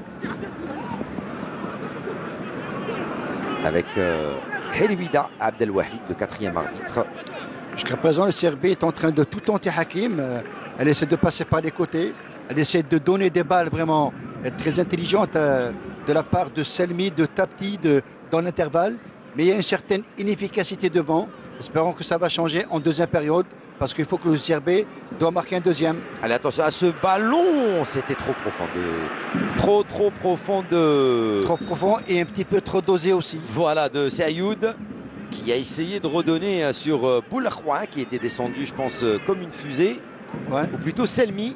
Avec euh, Helwida Abdelwahid, le quatrième arbitre. Jusqu'à présent, le C R B est en train de tout tenter Hakim. Euh, elle essaie de passer par les côtés. Elle essaie de donner des balles vraiment très intelligentes euh, de la part de Selmi, de Tapti, de, dans l'intervalle. Mais il y a une certaine inefficacité devant. Espérons que ça va changer en deuxième période parce qu'il faut que le C R B doit marquer un deuxième. Allez, attention à ce ballon. C'était trop profond. De... Trop, trop profond de... Trop profond et un petit peu trop dosé aussi. Voilà, de Sayoud qui a essayé de redonner sur Boulakhwa qui était descendu, je pense, comme une fusée. Ouais. Ou plutôt Selmi.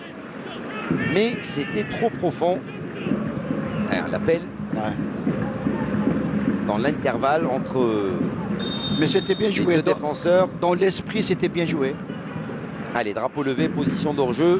Mais c'était trop profond. Alors, l'appel ouais. dans l'intervalle entre... Mais c'était bien joué. Les deux défenseurs. Dans l'esprit, c'était bien joué. Allez, drapeau levé, position d'hors-jeu.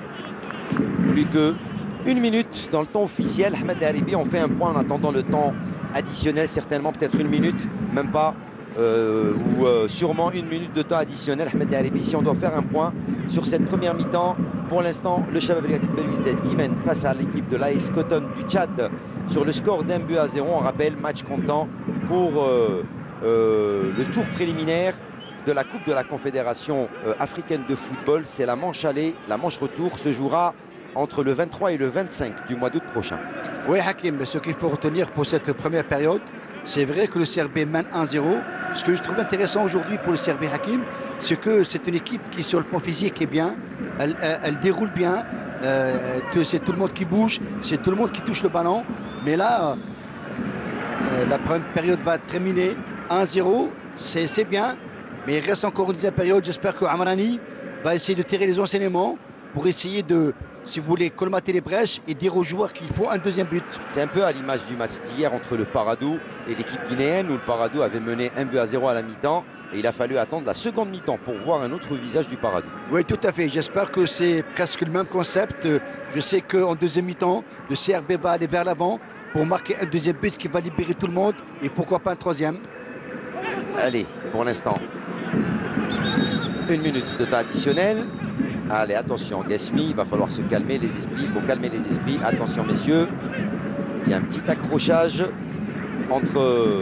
Plus que une minute dans le temps officiel. Ahmed Haribi, on fait un point en attendant le temps additionnel, certainement peut-être une minute, même pas, euh, ou euh, sûrement une minute de temps additionnel. Ahmed Haribi, si on doit faire un point sur cette première mi-temps. Pour l'instant, le Shabab El Ghadir Belouizdad qui mène face à l'équipe de l'A S Cotton du Tchad sur le score d'un but à zéro. On rappelle, match comptant pour... Euh, Euh, le tour préliminaire de la Coupe de la Confédération euh, africaine de football. C'est la manche aller, la manche retour se jouera entre le vingt-trois et le vingt-cinq du mois d'août prochain. Oui, Hakim, ce qu'il faut retenir pour cette première période, c'est vrai que le C R B mène un zéro. Ce que je trouve intéressant aujourd'hui pour le C R B, Hakim, c'est que c'est une équipe qui, sur le plan physique, est bien. Elle, elle, elle déroule bien. Euh, c'est tout le monde qui bouge, c'est tout le monde qui touche le ballon. Mais là, euh, la première période va terminer. un zéro, c'est bien, mais il reste encore une deuxième période. J'espère que Amrani va essayer de tirer les enseignements pour essayer de, si vous voulez, colmater les brèches et dire aux joueurs qu'il faut un deuxième but. C'est un peu à l'image du match d'hier entre le Paradou et l'équipe guinéenne, où le Paradou avait mené un but à zéro à la mi-temps et il a fallu attendre la seconde mi-temps pour voir un autre visage du Paradou. Oui, tout à fait. J'espère que c'est presque le même concept. Je sais qu'en deuxième mi-temps, le C R B va aller vers l'avant pour marquer un deuxième but qui va libérer tout le monde et pourquoi pas un troisième. Allez, pour l'instant, une minute de temps additionnel. Allez, attention, Guesmi, il va falloir se calmer les esprits, il faut calmer les esprits. Attention, messieurs, il y a un petit accrochage entre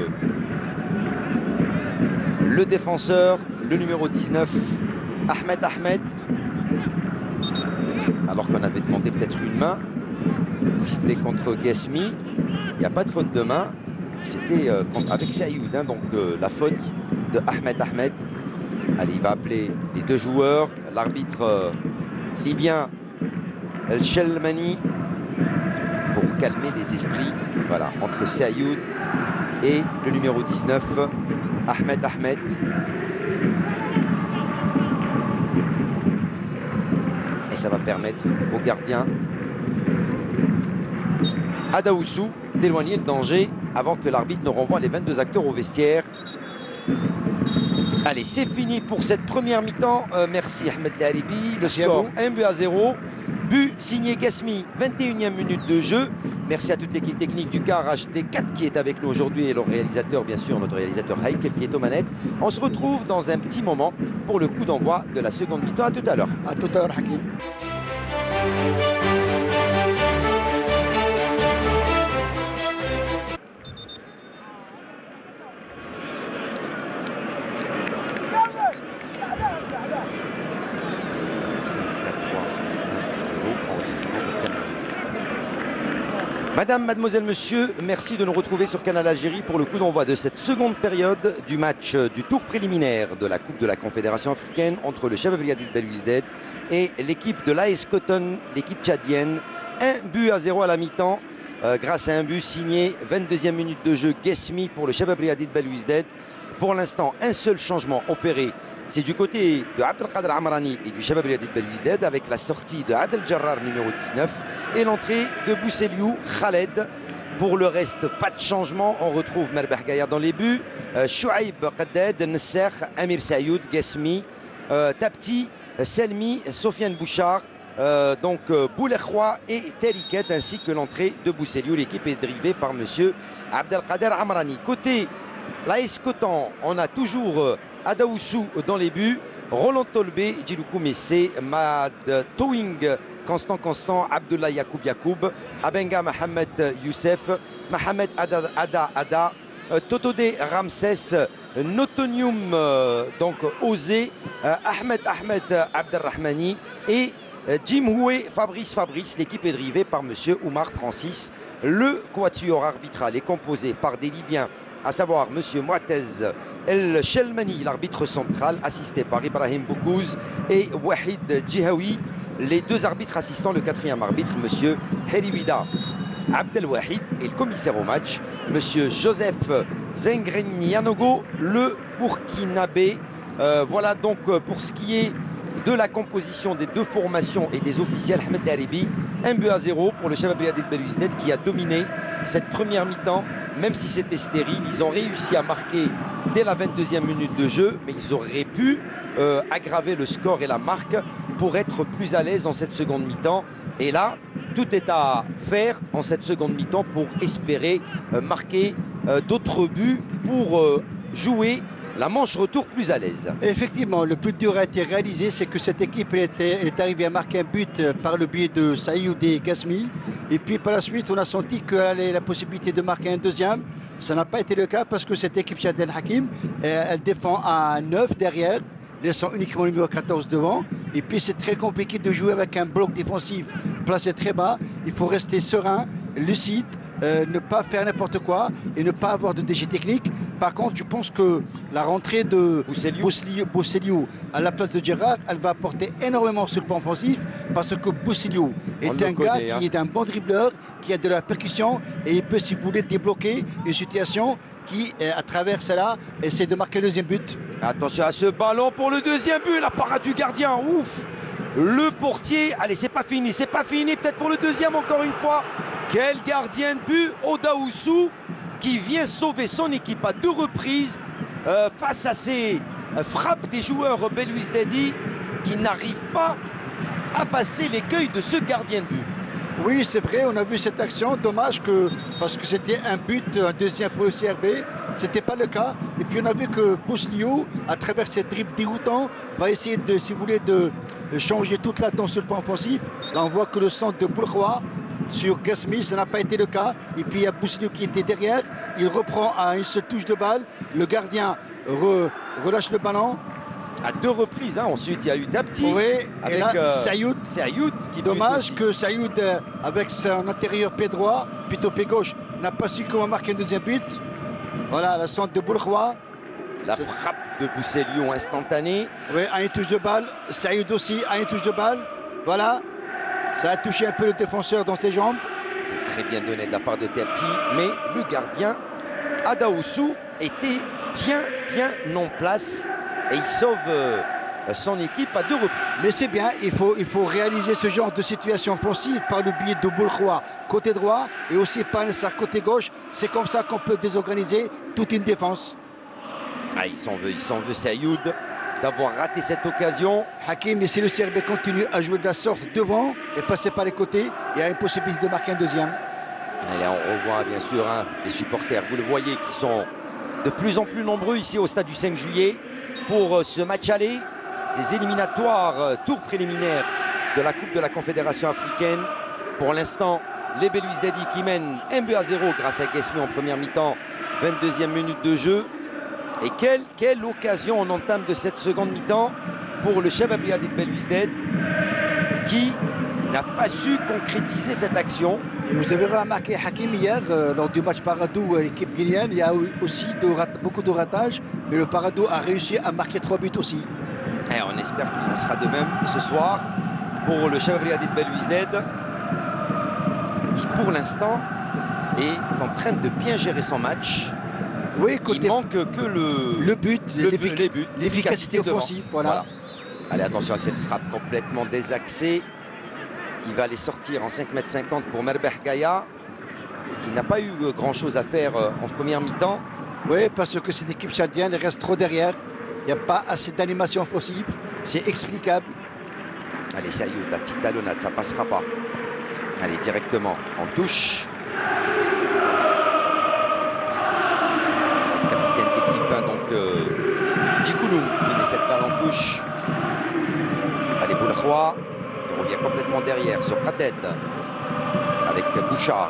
le défenseur, le numéro dix-neuf, Ahmed Ahmed, alors qu'on avait demandé peut-être une main. Sifflé contre Guesmi, il n'y a pas de faute de main. C'était euh, avec Sayoud, hein, donc euh, la faute de Ahmed Ahmed. Allez, il va appeler les deux joueurs, l'arbitre euh, libyen El Shelmani, pour calmer les esprits. Voilà, entre Sayoud et le numéro dix-neuf, Ahmed Ahmed. Et ça va permettre au gardien Adaoussou d'éloigner le danger avant que l'arbitre ne renvoie les vingt-deux acteurs au vestiaire. Allez, c'est fini pour cette première mi-temps. Euh, merci Ahmed Laribi. Le score un but à zéro. But signé Gasmi, vingt et unième minute de jeu. Merci à toute l'équipe technique du car H D quatre qui est avec nous aujourd'hui et le réalisateur, bien sûr, notre réalisateur Heikel qui est aux manettes. On se retrouve dans un petit moment pour le coup d'envoi de la seconde mi-temps. À tout à l'heure. À tout à l'heure, Hakim. Madame, mademoiselle, monsieur, merci de nous retrouver sur Canal Algérie pour le coup d'envoi de cette seconde période du match du tour préliminaire de la Coupe de la Confédération africaine entre le Shabab Riadi de Belouizdad et l'équipe de l'A S Cotton, l'équipe tchadienne. Un but à zéro à la mi-temps euh, grâce à un but signé, vingt-deuxième minute de jeu, Gesmi pour le Shabab Riadi de Belouizdad. Pour l'instant, un seul changement opéré. C'est du côté de Abdelkader Amrani et du Shabab Riadi de Belouizdad avec la sortie de Adel Jarrar numéro dix-neuf et l'entrée de Bousseliou Khaled. Pour le reste, pas de changement. On retrouve Merbah Gaillard dans les buts. Euh, Chouaib Qaddad, Nasser, Amir Sayoud, Gesmi, euh, Tapti, Selmi, Sofiane Bouchard, euh, donc euh, Boulekhwa et Teriket, ainsi que l'entrée de Bousseliou. L'équipe est drivée par monsieur Abdelkader Amrani. Côté l'A S Coton, on a toujours euh, Adaoussou dans les buts, Roland Tolbé, Djiloukou Messé, Mad Towing, Constant Constant, Abdullah Yacoub Yacoub, Abenga Mohamed Youssef, Mohamed Ada Ada Ada, euh, Totodé Ramsès, Notonium euh, donc Osé, euh, Ahmed Ahmed Abdelrahmani et euh, Jim Houé Fabrice Fabrice. L'équipe est drivée par monsieur Oumar Francis. Le quatuor arbitral est composé par des Libyens, à savoir monsieur Mouatez El Shelmani, l'arbitre central, assisté par Ibrahim Boukouz et Wahid Djihawi. Les deux arbitres assistants, le quatrième arbitre, monsieur Heriwida Abdelwahid, et le commissaire au match, monsieur Joseph Zengrenyanogo, le Burkinabé. Euh, voilà donc pour ce qui est de la composition des deux formations et des officiels. Ahmed Laribi, un but à zéro pour le Shabab Riadi de Belouizdad qui a dominé cette première mi-temps. Même si c'était stérile, ils ont réussi à marquer dès la vingt-deuxième minute de jeu, mais ils auraient pu euh, aggraver le score et la marque pour être plus à l'aise dans cette seconde mi-temps. Et là, tout est à faire en cette seconde mi-temps pour espérer euh, marquer euh, d'autres buts pour euh, jouer la manche retour plus à l'aise. Effectivement, le plus dur a été réalisé, c'est que cette équipe elle était, elle est arrivée à marquer un but par le biais de Sayoud et Gasmi. Et puis par la suite, on a senti qu'elle avait la possibilité de marquer un deuxième. Ça n'a pas été le cas parce que cette équipe Chadel Hakim, elle défend à neuf derrière, laissant uniquement le numéro quatorze devant. Et puis c'est très compliqué de jouer avec un bloc défensif placé très bas. Il faut rester serein, lucide. Euh, ne pas faire n'importe quoi et ne pas avoir de déchets techniques. Par contre, je pense que la rentrée de Bousseliou à la place de Gérard, elle va apporter énormément sur le plan offensif parce que Bousseliou est un gars connaît, hein. qui est un bon dribbleur, qui a de la percussion et il peut, si vous voulez, débloquer une situation qui, à travers cela, essaie de marquer le deuxième but. Attention à ce ballon pour le deuxième but, la parade du gardien, ouf. Le portier, allez, c'est pas fini, c'est pas fini, peut-être pour le deuxième encore une fois. Quel gardien de but, Odaoussou, qui vient sauver son équipe à deux reprises euh, face à ces euh, frappes des joueurs belouizdadi qui n'arrivent pas à passer l'écueil de ce gardien de but. Oui, c'est vrai, on a vu cette action. Dommage que, parce que c'était un but, un deuxième pour le C R B, ce n'était pas le cas. Et puis on a vu que Bousseliou, à travers cette dribble déroutants, va essayer de, si vous voulez, de changer toute la tension sur le plan offensif. Là, on voit que le centre de Boulekhwa sur Gasmi, ça n'a pas été le cas. Et puis il y a Bousseliou qui était derrière. Il reprend à une seule touche de balle. Le gardien re, relâche le ballon. À deux reprises, hein. Ensuite il y a eu Tapti oui, avec et là, euh, Sayoud. Sayoud qui Dommage que Sayoud, euh, avec son intérieur pied droit, plutôt pied gauche, n'a pas su comment marquer un deuxième but. Voilà, le centre de Boulekhwa. La frappe de Bousseliou instantanée. Oui, à une touche de balle. Sayoud aussi à une touche de balle. Voilà. Ça a touché un peu le défenseur dans ses jambes. C'est très bien donné de la part de Tepti, mais le gardien Adaoussou était bien, bien en place et il sauve euh, son équipe à deux reprises. Mais c'est bien, il faut, il faut réaliser ce genre de situation offensive par le biais de Boulkhoua côté droit et aussi par Nessar côté gauche. C'est comme ça qu'on peut désorganiser toute une défense. Ah, il s'en veut, il s'en veut Sayoud d'avoir raté cette occasion. Hakim, et si le C R B continue à jouer de la sorte devant et passer par les côtés, il y a une possibilité de marquer un deuxième. Et là, on revoit bien sûr hein, les supporters, vous le voyez, qui sont de plus en plus nombreux ici au stade du cinq juillet pour euh, ce match aller des éliminatoires, euh, tour préliminaire de la Coupe de la Confédération africaine. Pour l'instant, les Belouizdadi qui mènent un but à zéro grâce à Guesmi en première mi-temps, vingt-deuxième minute de jeu. Et quelle, quelle occasion on entame de cette seconde mi-temps pour le Chabab Liadid Belouizdad qui n'a pas su concrétiser cette action. Et vous avez remarqué Hakim hier, euh, lors du match Paradou euh, équipe guinéenne, il y a aussi de beaucoup de ratages, mais le Paradou a réussi à marquer trois buts aussi. Et on espère qu'il en sera de même ce soir pour le Chabab Liadid Belouizdad qui pour l'instant est en train de bien gérer son match. Oui, côté il manque que le, le but, l'efficacité offensive. Voilà. Voilà. Allez, attention à cette frappe complètement désaxée qui va aller sortir en cinq mètres cinquante pour Merbeh Gaïa, qui n'a pas eu grand-chose à faire en première mi-temps. Oui, parce que cette équipe tchadienne reste trop derrière. Il n'y a pas assez d'animation offensive. C'est explicable. Allez, Sayoud, la petite talonnade, ça passera pas. Allez, directement en touche. C'est le capitaine d'équipe, hein, donc euh, Djikouloum qui met cette balle en touche. Allez, Boulkhoua qui revient complètement derrière sur Kaded avec Bouchard.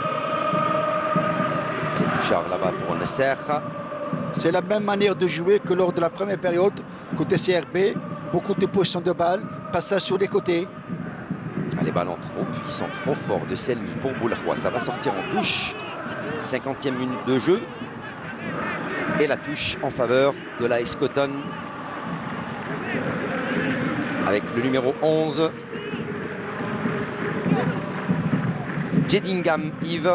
Allez, Bouchard là-bas pour Nasser. C'est la même manière de jouer que lors de la première période. Côté C R B, beaucoup de positions de balle, passage sur les côtés. Allez, ballon trop puissant, trop fort de Selmi pour Boulkhoua. Ça va sortir en touche. cinquantième minute de jeu. Et la touche en faveur de la Escoton avec le numéro onze. Jedingham Yves.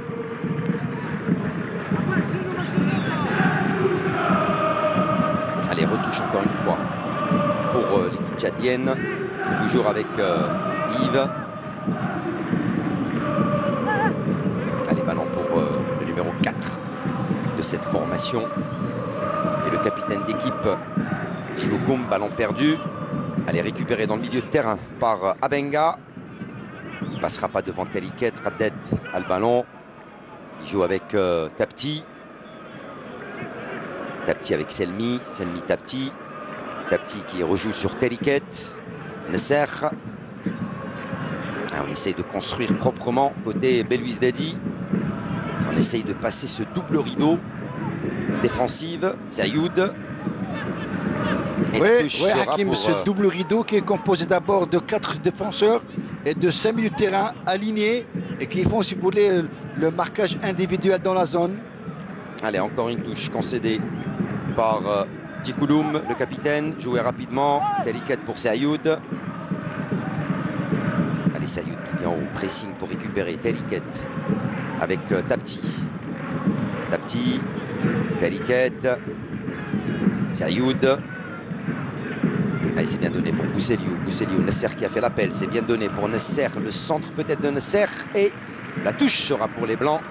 Allez, retouche encore une fois pour euh, l'équipe tchadienne. Toujours avec euh, Yves. Allez, ballon pour euh, le numéro quatre de cette formation. Et le capitaine d'équipe, Djiloukoum, ballon perdu. Allez, récupéré dans le milieu de terrain par Abenga. Il ne passera pas devant Teliket. Raded a le ballon. Il joue avec euh, Tapti. Tapti avec Selmi. Selmi Tapti. Tapti qui rejoue sur Teliket. Nasser. Ah, on essaye de construire proprement côté Belouizdadi. On essaye de passer ce double rideau défensive. Sayoud. Oui, oui Hakim, pour, ce euh... double rideau qui est composé d'abord de quatre défenseurs et de cinq milieux de terrain alignés et qui font, si vous voulez, le marquage individuel dans la zone. Allez, encore une touche concédée par euh, Djikouloum, le capitaine. Joué rapidement. Teliket pour Sayoud. Allez, Sayoud qui vient au pressing pour récupérer Teliket avec euh, Tapti. Tapti. Teliket. Sayoud. Allez, c'est bien donné pour Bousseliou. Bousseliou, Nasser qui a fait l'appel. C'est bien donné pour Nasser. Le centre peut-être de Nasser. Et la touche sera pour les Blancs.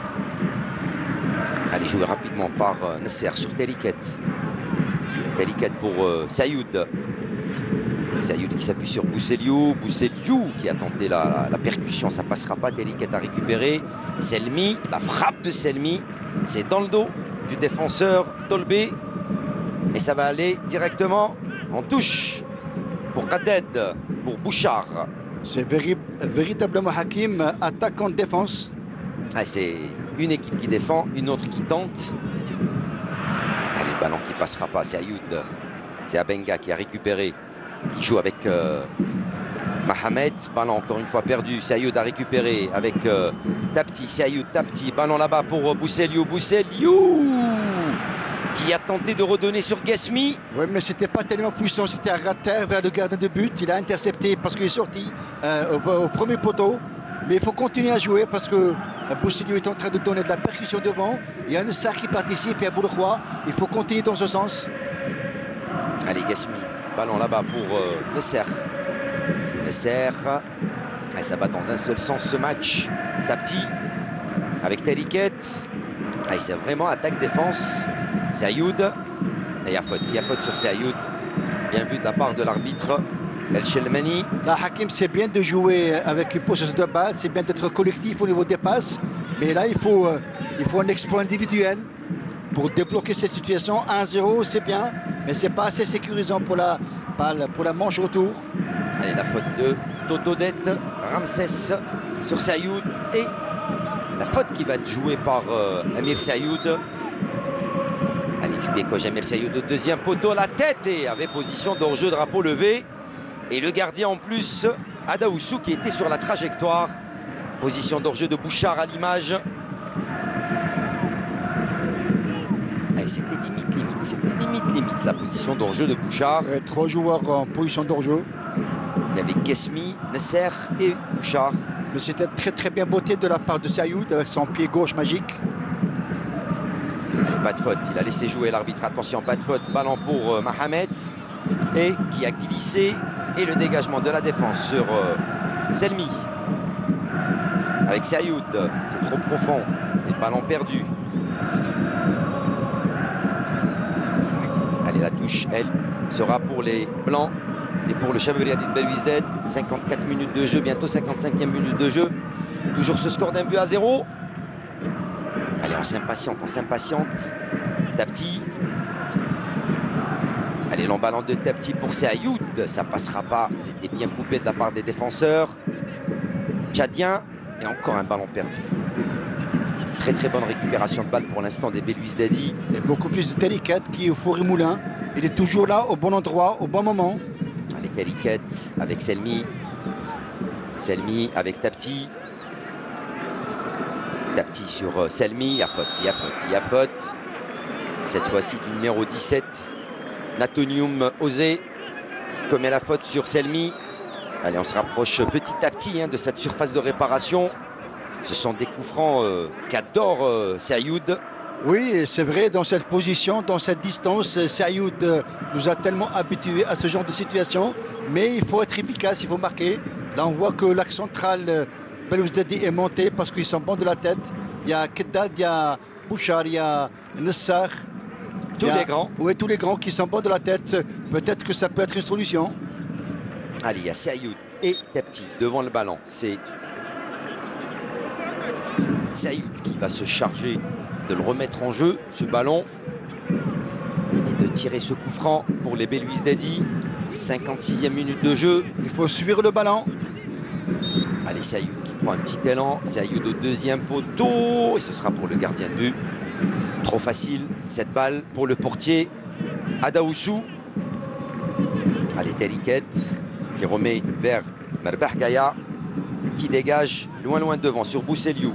Allez, joué rapidement par euh, Nasser sur Teliket. Teliket pour euh, Sayoud. Sayoud qui s'appuie sur Bousseliou. Bousseliou qui a tenté la, la, la percussion. Ça passera pas. Teliket a récupéré. Selmi, la frappe de Selmi. C'est dans le dos du défenseur Tolbé. Et ça va aller directement en touche pour Kaded, pour Bouchard. C'est véri véritablement Hakim, attaquant défense. Ah, c'est une équipe qui défend, une autre qui tente. Allez, le ballon qui passera pas, c'est Ayoud. C'est Abenga qui a récupéré, qui joue avec euh, Mohamed. Ballon encore une fois perdu. C'est Ayoud a récupéré avec euh, Tapti. C'est Ayoud, Tapti. Ballon là-bas pour euh, Bousseliou. Bousseliou qui a tenté de redonner sur Guesmi. Oui, mais c'était pas tellement puissant. C'était un rat-terre vers le gardien de but. Il a intercepté parce qu'il est sorti euh, au, au premier poteau. Mais il faut continuer à jouer parce que Boussiliou est en train de donner de la percussion devant. Il y a Nessar qui participe et à Bouloukhoua. Il faut continuer dans ce sens. Allez, Guesmi, ballon là-bas pour euh, Nesser. Nesser, et ça va dans un seul sens ce match. Tapti avec Teliket. Allez, c'est vraiment attaque-défense. Sayoud. Et il y a faute, il y a faute sur Sayoud. Bien vu de la part de l'arbitre El Chelmani. Là, Hakim, c'est bien de jouer avec une possession de balle, c'est bien d'être collectif au niveau des passes. Mais là, il faut, euh, il faut un exploit individuel pour débloquer cette situation. un zéro, c'est bien, mais ce n'est pas assez sécurisant pour la, pour la manche retour. Allez, la faute de Totodette, Ramsès sur Sayoud. Et la faute qui va être jouée par euh, Amir Sayoud. Allez, du pied coche Amir Sayoud au deuxième poteau, la tête et avait position d'hors-jeu, drapeau levé. Et le gardien en plus, Adaoussou, qui était sur la trajectoire. Position d'hors-jeu de Bouchard à l'image. C'était limite, limite, c'était limite, limite la position d'hors-jeu de Bouchard. Et trois joueurs en position d'hors-jeu. Il y avait Guesmi, Nesser et Bouchard. Mais c'était très très bien botté de la part de Sayoud avec son pied gauche magique. Allez, pas de faute, il a laissé jouer l'arbitre. Attention, pas de faute, ballon pour euh, Mohamed. Et qui a glissé. Et le dégagement de la défense sur euh, Selmi. Avec Sayoud, c'est trop profond. Et ballon perdu. Allez, la touche, elle, sera pour les Blancs. Et pour le Chabab Riadit Belouizdad, cinquante-quatre minutes de jeu, bientôt cinquante-cinquième minute de jeu. Toujours ce score d'un but à zéro. Allez, on s'impatiente, on s'impatiente. Tapti. Allez, l'emballant de Tapti pour Sayoud. Ça passera pas. C'était bien coupé de la part des défenseurs. Tchadien. Et encore un ballon perdu. Très très bonne récupération de balle pour l'instant des Belouizdadi. Et beaucoup plus de Teliket qui est au Fourri-Moulin. Il est toujours là au bon endroit, au bon moment. Allez, Teliket avec Selmi. Selmi avec Tapti. Tapti sur euh, Selmi. Il y a faute, il y a faute, il y a faute. Cette fois-ci du numéro dix-sept. Natonium Osé qui commet la faute sur Selmi. Allez, on se rapproche petit à petit hein, de cette surface de réparation. Ce sont des coups francs euh, qu'adore euh, Sayoud. Oui, c'est vrai, dans cette position, dans cette distance, Sayoud euh, nous a tellement habitués à ce genre de situation. Mais il faut être efficace, il faut marquer. Là, on voit que l'axe central euh, Belouizdadi est monté parce qu'ils sont bons de la tête. Il y a Keddad, il y a Bouchard, il y a Nessar. Tous a, les grands. Oui, tous les grands qui sont bons de la tête. Peut-être que ça peut être une solution. Allez, il y a Sayoud et Tapti devant le ballon. C'est Sayoud qui va se charger de le remettre en jeu, ce ballon, et de tirer ce coup franc pour les Belouizdadi. cinquante-sixième minute de jeu. Il faut suivre le ballon. Allez, Sayoud qui prend un petit élan. Sayoud au deuxième poteau. Et ce sera pour le gardien de but. Trop facile, cette balle pour le portier. Adaoussou. Allez, Teliket qui remet vers Merbah Gaya, qui dégage loin loin devant sur Bousseliou.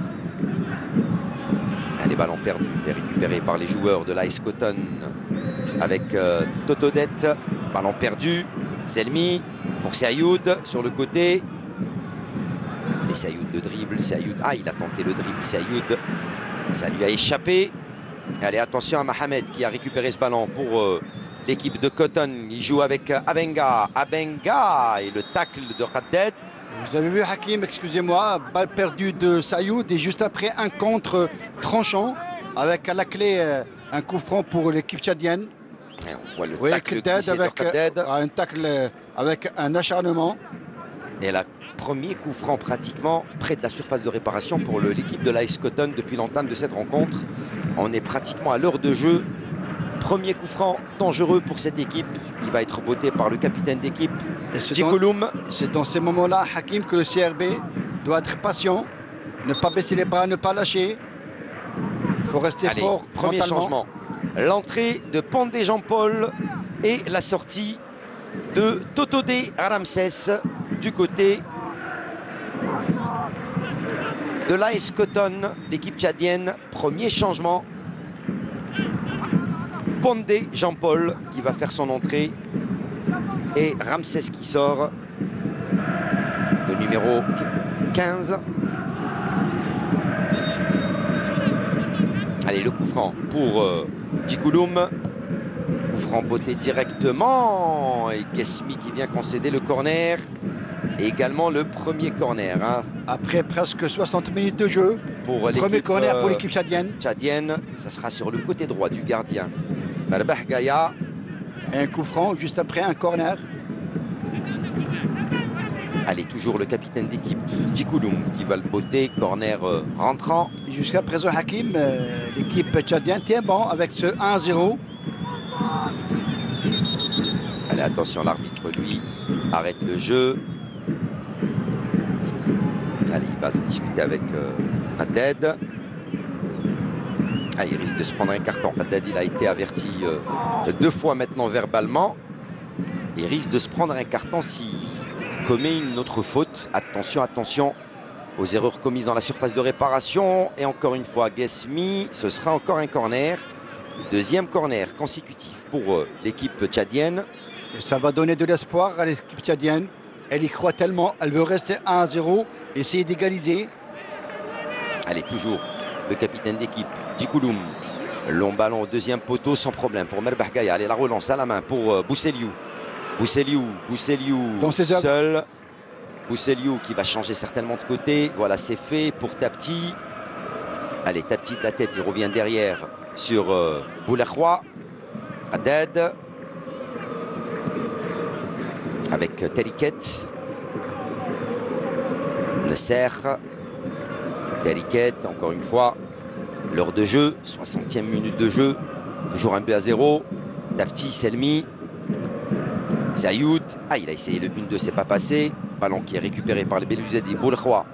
Les ballons perdus et récupérés par les joueurs de l'A S Cotton avec euh, Totodette. Ballon perdu. Selmi pour Sayoud sur le côté. Les Sayoud de dribble. Sayoud. Ah, il a tenté le dribble. Sayoud. Ça lui a échappé. Allez, attention à Mohamed qui a récupéré ce ballon pour euh, l'équipe de Cotton. Il joue avec euh, Abenga. Abenga et le tacle de Khaddad. Vous avez vu Hakim, excusez-moi, balle perdue de Sayoud et juste après un contre tranchant avec à la clé euh, un coup franc pour l'équipe tchadienne. Et on voit le oui, tacle Khaddad avec de un tacle avec un acharnement. Et le premier coup franc pratiquement près de la surface de réparation pour l'équipe de l'A S Cotton depuis l'entame de cette rencontre. On est pratiquement à l'heure de jeu. Premier coup franc dangereux pour cette équipe. Il va être botté par le capitaine d'équipe, Djikouloum. C'est dans ces moments-là, Hakim, que le C R B doit être patient, ne pas baisser les bras, ne pas lâcher. Il faut rester Allez, fort. Premier mentalement. changement. L'entrée de Pandé Jean-Paul et la sortie de Totodé Ramsès du côté de l'A S Cotton, l'équipe tchadienne. Premier changement. Pandé Jean-Paul qui va faire son entrée et Ramsès qui sort, le numéro quinze. Allez, le coup franc pour euh, Djikouloum. Coup franc beauté directement. Et Guesmi qui vient concéder le corner. Et également le premier corner. Hein. Après presque soixante minutes de jeu, Pour premier corner pour euh, l'équipe tchadienne. tchadienne. Ça sera sur le côté droit du gardien Marbah Gaïa. Un coup franc juste après un corner. Allez, toujours le capitaine d'équipe, Djikouloum, qui va le botter, corner euh, rentrant. Jusqu'à présent, Hakim, euh, l'équipe tchadienne tient bon avec ce un zéro. Allez, attention, l'arbitre, lui, arrête le jeu. Allez, il va se discuter avec euh, Haddad. Ah, il risque de se prendre un carton. Haddad, il a été averti euh, deux fois maintenant verbalement. Il risque de se prendre un carton si... commet une autre faute. Attention, attention aux erreurs commises dans la surface de réparation. Et encore une fois, Guesmi, ce sera encore un corner. Deuxième corner consécutif pour euh, l'équipe tchadienne. Et ça va donner de l'espoir à l'équipe tchadienne. Elle y croit tellement, elle veut rester un à zéro, essayer d'égaliser. Allez, toujours le capitaine d'équipe, Djikouloum. Long ballon au deuxième poteau sans problème pour Marbah Gaïa. Allez, la relance à la main pour euh, Bousseliou. Bousseliou, Bousseliou Dans ses seul. Bousseliou qui va changer certainement de côté. Voilà, c'est fait pour Tapti. Allez, Tapti de la tête, il revient derrière sur euh, Boulakhoua. Haddad. Avec Teriket. Nasser. Teriket, encore une fois. L'heure de jeu, soixantième minute de jeu. Toujours un but à zéro. Tapti, Selmi. Sayoud, ah il a essayé le un deux, c'est pas passé. Ballon qui est récupéré par le Belouzedi, Boulakhoua.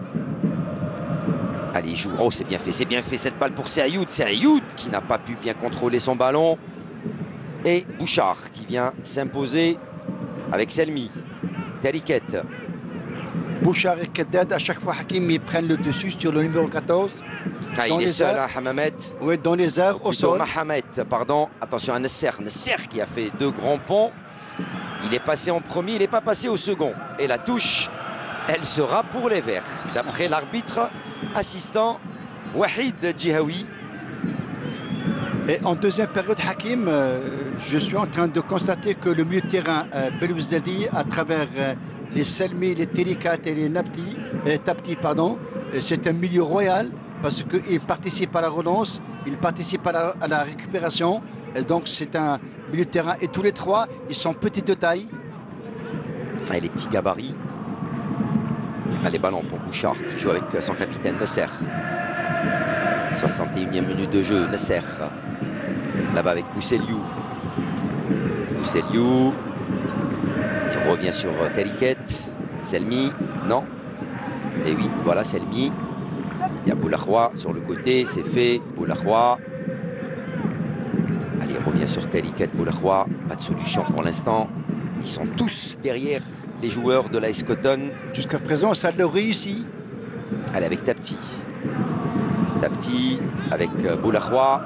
Allez, il joue. Oh, c'est bien fait, c'est bien fait cette balle pour Sayoud. Sayoud qui n'a pas pu bien contrôler son ballon. Et Bouchard qui vient s'imposer avec Selmi. Teriket. Bouchard et Keded, à chaque fois, Hakim, ils prennent le dessus sur le numéro quatorze. Ah, Dans il est les seul, airs. hein, Hamamet. Oui, dans les airs, au Plutôt sol. Mahamet, pardon. Attention à Nasser. Nasser qui a fait deux grands ponts. Il est passé en premier, il n'est pas passé au second. Et la touche, elle sera pour les Verts. D'après l'arbitre assistant, Wahid Djihaoui. Et en deuxième période, Hakim, euh, je suis en train de constater que le milieu de terrain, euh, Belouzedi, à travers euh, les Selmi, les Terikat et les Napti, euh, Tapti, pardon, euh, c'est un milieu royal parce qu'il participe à la relance, il participe à la, à la récupération. Et donc c'est un milieu de terrain. Et tous les trois, ils sont petits de taille. Et les petits gabarits. Allez, ballon pour Bouchard qui joue avec son capitaine Nasser. soixante et unième minute de jeu, Nasser. Là-bas avec Bousseliou. Bousseliou qui revient sur Teriket. Selmi, non. Et oui, voilà Selmi. Il y a Boulakhoua sur le côté, c'est fait. Boulakhoua. Allez, il revient sur Teriket, Boulakhoua. Pas de solution pour l'instant. Ils sont tous derrière les joueurs de l'A S Coton. Jusqu'à présent, ça leur réussit. Allez, avec Tapti. Tapti avec Boulakhoua.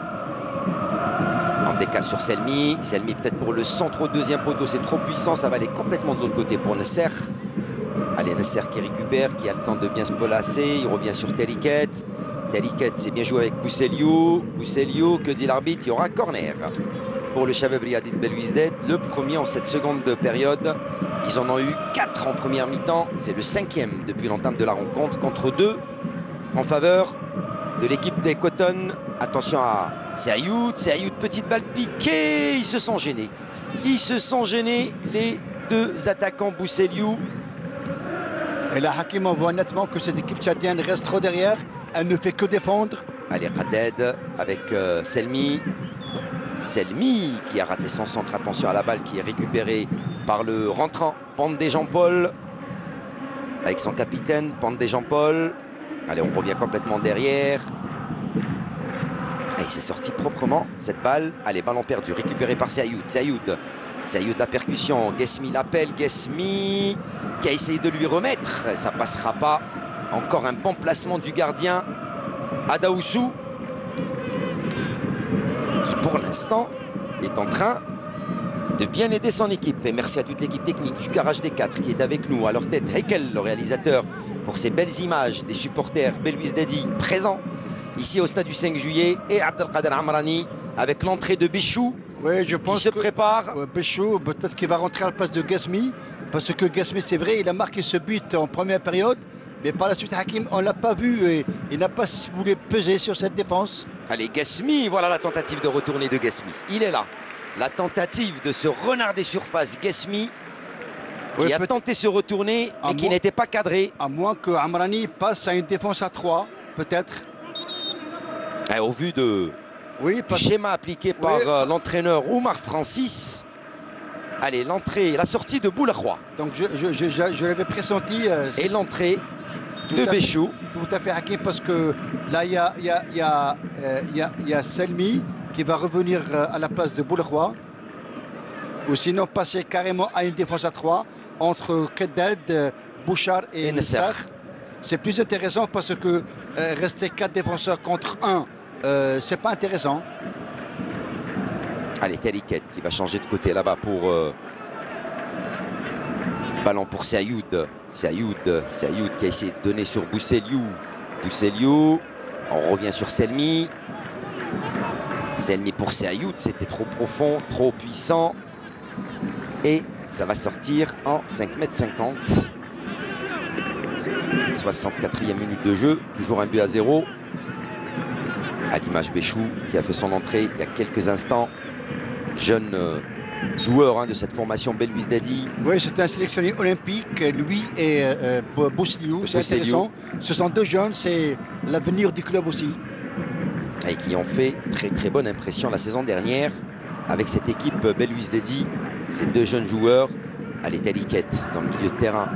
On décale sur Selmi. Selmi peut-être pour le centre au deuxième poteau. C'est trop puissant. Ça va aller complètement de l'autre côté pour Nasser. Allez, Nasser qui récupère, qui a le temps de bien se placer. Il revient sur Teriket. Teriket, c'est bien joué avec Bousseliou. Bousseliou, que dit l'arbitre? Il y aura corner pour le Chabab Riadi de Belouizdad. Le premier en cette seconde période. Ils en ont eu quatre en première mi-temps. C'est le cinquième depuis l'entame de la rencontre contre deux en faveur de l'équipe des Coton. Attention à Sayoud. Sayoud, petite balle piquée. Ils se sont gênés. Ils se sont gênés, les deux attaquants Bousseliou. Et là, Hakim, on voit nettement que cette équipe tchadienne reste trop derrière. Elle ne fait que défendre. Allez, Haddad avec euh, Selmi. Selmi qui a raté son centre. Attention à la balle qui est récupérée par le rentrant Pandé Jean-Paul. Avec son capitaine Pandé Jean-Paul. Allez, on revient complètement derrière. Et c'est sorti proprement cette balle. Allez, ballon perdu, récupéré par Sayoud. Sayoud. Sayoud, la percussion. Guesmi l'appelle. Guesmi qui a essayé de lui remettre. Ça passera pas. Encore un bon placement du gardien Adaoussou, qui pour l'instant est en train de bien aider son équipe. Et merci à toute l'équipe technique du Garage des quatre qui est avec nous. À leur tête, Heikel, le réalisateur, pour ces belles images des supporters Belouizdadi présents ici au stade du cinq juillet, et Abdelkader Amrani avec l'entrée de Béchou. Oui, je pense qui se que, prépare. Euh, Béchou, peut-être qu'il va rentrer à la place de Guesmi, parce que Guesmi, c'est vrai, il a marqué ce but en première période, mais par la suite, Hakim, on ne l'a pas vu et il n'a pas voulu peser sur cette défense. Allez, Guesmi, voilà la tentative de retourner de Guesmi. Il est là. La tentative de se renarder surface, Guesmi, qui Oui, a tenté de se retourner, mais qui moins- n'était pas cadré. À moins que Amrani passe à une défense à trois, peut-être. Et au vu de, Oui, du parce schéma appliqué par Oui. euh, l'entraîneur Oumar Francis. Allez, l'entrée, la sortie de Boularoua. donc je, je, je, je- je l'avais pressenti. euh, Et l'entrée tout de à fait- Béchou. Tout à fait Hakim, parce que là, il y a, il y a, il y a, euh, il y a, il y a Selmi qui va revenir euh, à la place de Boularoua. Ou sinon passer carrément à une défense à trois entre Keded, euh, Bouchard et, Et Nasser. Nasser. C'est plus intéressant parce que euh, rester quatre défenseurs contre un, euh, c'est pas intéressant. Allez, Teliket qui va changer de côté là-bas pour... euh, ballon pour Sayoud. Sayoud, Sayoud qui a essayé de donner sur Bousseliou. Bousseliou, on revient sur Selmi. Selmi pour Sayoud, c'était trop profond, trop puissant. Et ça va sortir en cinq mètres cinquante. soixante-quatrième minute de jeu, toujours un but à zéro. À l'image Béchou qui a fait son entrée il y a quelques instants. Jeune euh, joueur hein, de cette formation Belouizdad Dadi. Oui, c'est un sélectionné olympique, lui et euh, euh, Bousseliou, c'est Bousseliou. intéressant. Ce sont deux jeunes, c'est l'avenir du club aussi. Et qui ont fait très très bonne impression la saison dernière avec cette équipe Belouizdad Dadi. Ces deux jeunes joueurs. Allez, Teliket dans le milieu de terrain.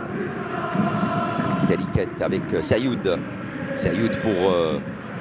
Teliket avec euh, Sayoud. Sayoud pour euh,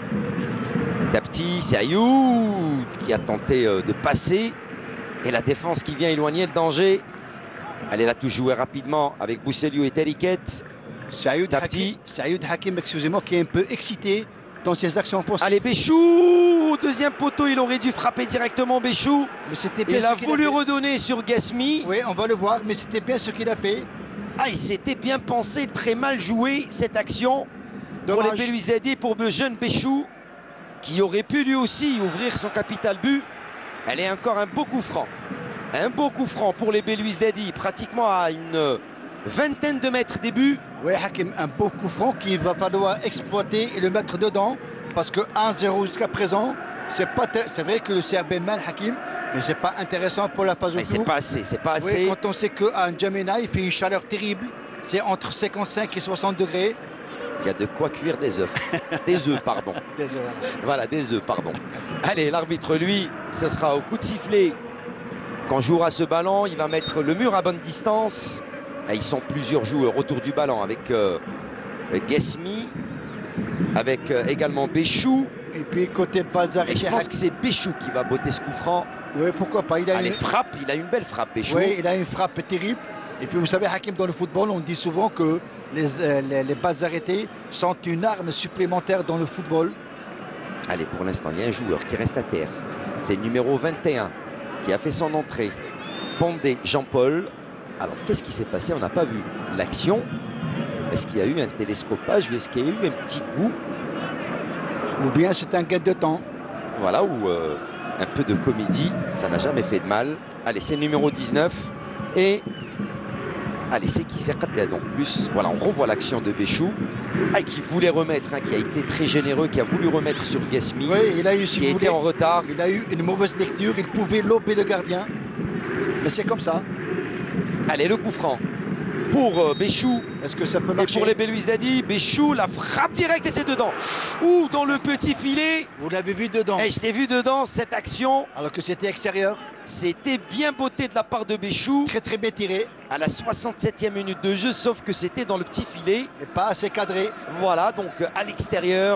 Tapti. Sayoud qui a tenté euh, de passer. Et la défense qui vient éloigner le danger. Allez, là, tout joué rapidement avec Bousseliou et Teliket. Sayoud Tapti. Hakim, Sayoud Hakim, excusez-moi, qui est un peu excité dans ses actions offensives. Allez, Béchou, deuxième poteau, il aurait dû frapper directement Béchou. Mais c'était bien Il ce a qu'il voulu fait. redonner sur Guesmi. Oui, on va le voir, mais c'était bien ce qu'il a fait. Ah, il s'était bien pensé, très mal joué cette action pour Dommage. les Belouizdad Dadi, pour le jeune Béchou, qui aurait pu lui aussi ouvrir son capital but. Elle est encore un beau coup franc. Un beau coup franc pour les Belouizdad Dadi, pratiquement à une vingtaine de mètres des buts. Oui, Hakim, un beau coup franc qu'il va falloir exploiter et le mettre dedans. Parce que un zéro jusqu'à présent, c'est pas ter- c'est vrai que le C R B mène Hakim, mais c'est pas intéressant pour la phase Mais c'est retour. pas assez, c'est pas Oui, assez. quand on sait qu'à N'Djamena, il fait une chaleur terrible. C'est entre cinquante-cinq et soixante degrés. Il y a de quoi cuire des œufs. Des œufs, pardon. Désolé. Voilà, des œufs, pardon. Allez, l'arbitre, lui, ce sera au coup de sifflet. Quand jouera ce ballon, il va mettre le mur à bonne distance. Et ils sont plusieurs joueurs autour du ballon avec euh, Guesmi, avec euh, également Béchou. Et puis côté Balzari, Et je pense que c'est Béchou qui va botter ce coup franc. oui, pourquoi pas. Il a, Allez, une... frappe, il a une belle frappe, Béchou. oui, il a une frappe terrible. Et puis vous savez, Hakim, dans le football, on dit souvent que les, euh, les, les balles arrêtées sont une arme supplémentaire dans le football. Allez, pour l'instant, il y a un joueur qui reste à terre. C'est le numéro vingt et un qui a fait son entrée. Pandé Jean-Paul. Alors, qu'est-ce qui s'est passé? On n'a pas vu l'action. Est-ce qu'il y a eu un télescopage ou est-ce qu'il y a eu un petit coup? Ou bien c'est un gain de temps. Voilà, où euh, un peu de comédie, ça n'a jamais fait de mal. Allez, c'est le numéro dix-neuf. Et allez, c'est qui? C'est Qaddad en plus. Voilà, on revoit l'action de Béchou. Ah, qui voulait remettre, hein, qui a été très généreux, qui a voulu remettre sur Guesmi. Oui, il a eu, si qui vous était voulez, en retard. il a eu une mauvaise lecture. Il pouvait lober le gardien. Mais c'est comme ça. Allez, le coup franc pour euh, Béchou. Est-ce que ça peut Et marcher? pour les Belouizdad Dadi, Béchou, la frappe directe et c'est dedans. Ouh, dans le petit filet. Vous l'avez vu dedans. Et je l'ai vu dedans, cette action. Alors que c'était extérieur. C'était bien botté de la part de Béchou Très très bien tiré. à la soixante-septième minute de jeu, sauf que c'était dans le petit filet. Et pas assez cadré. Voilà, donc à l'extérieur.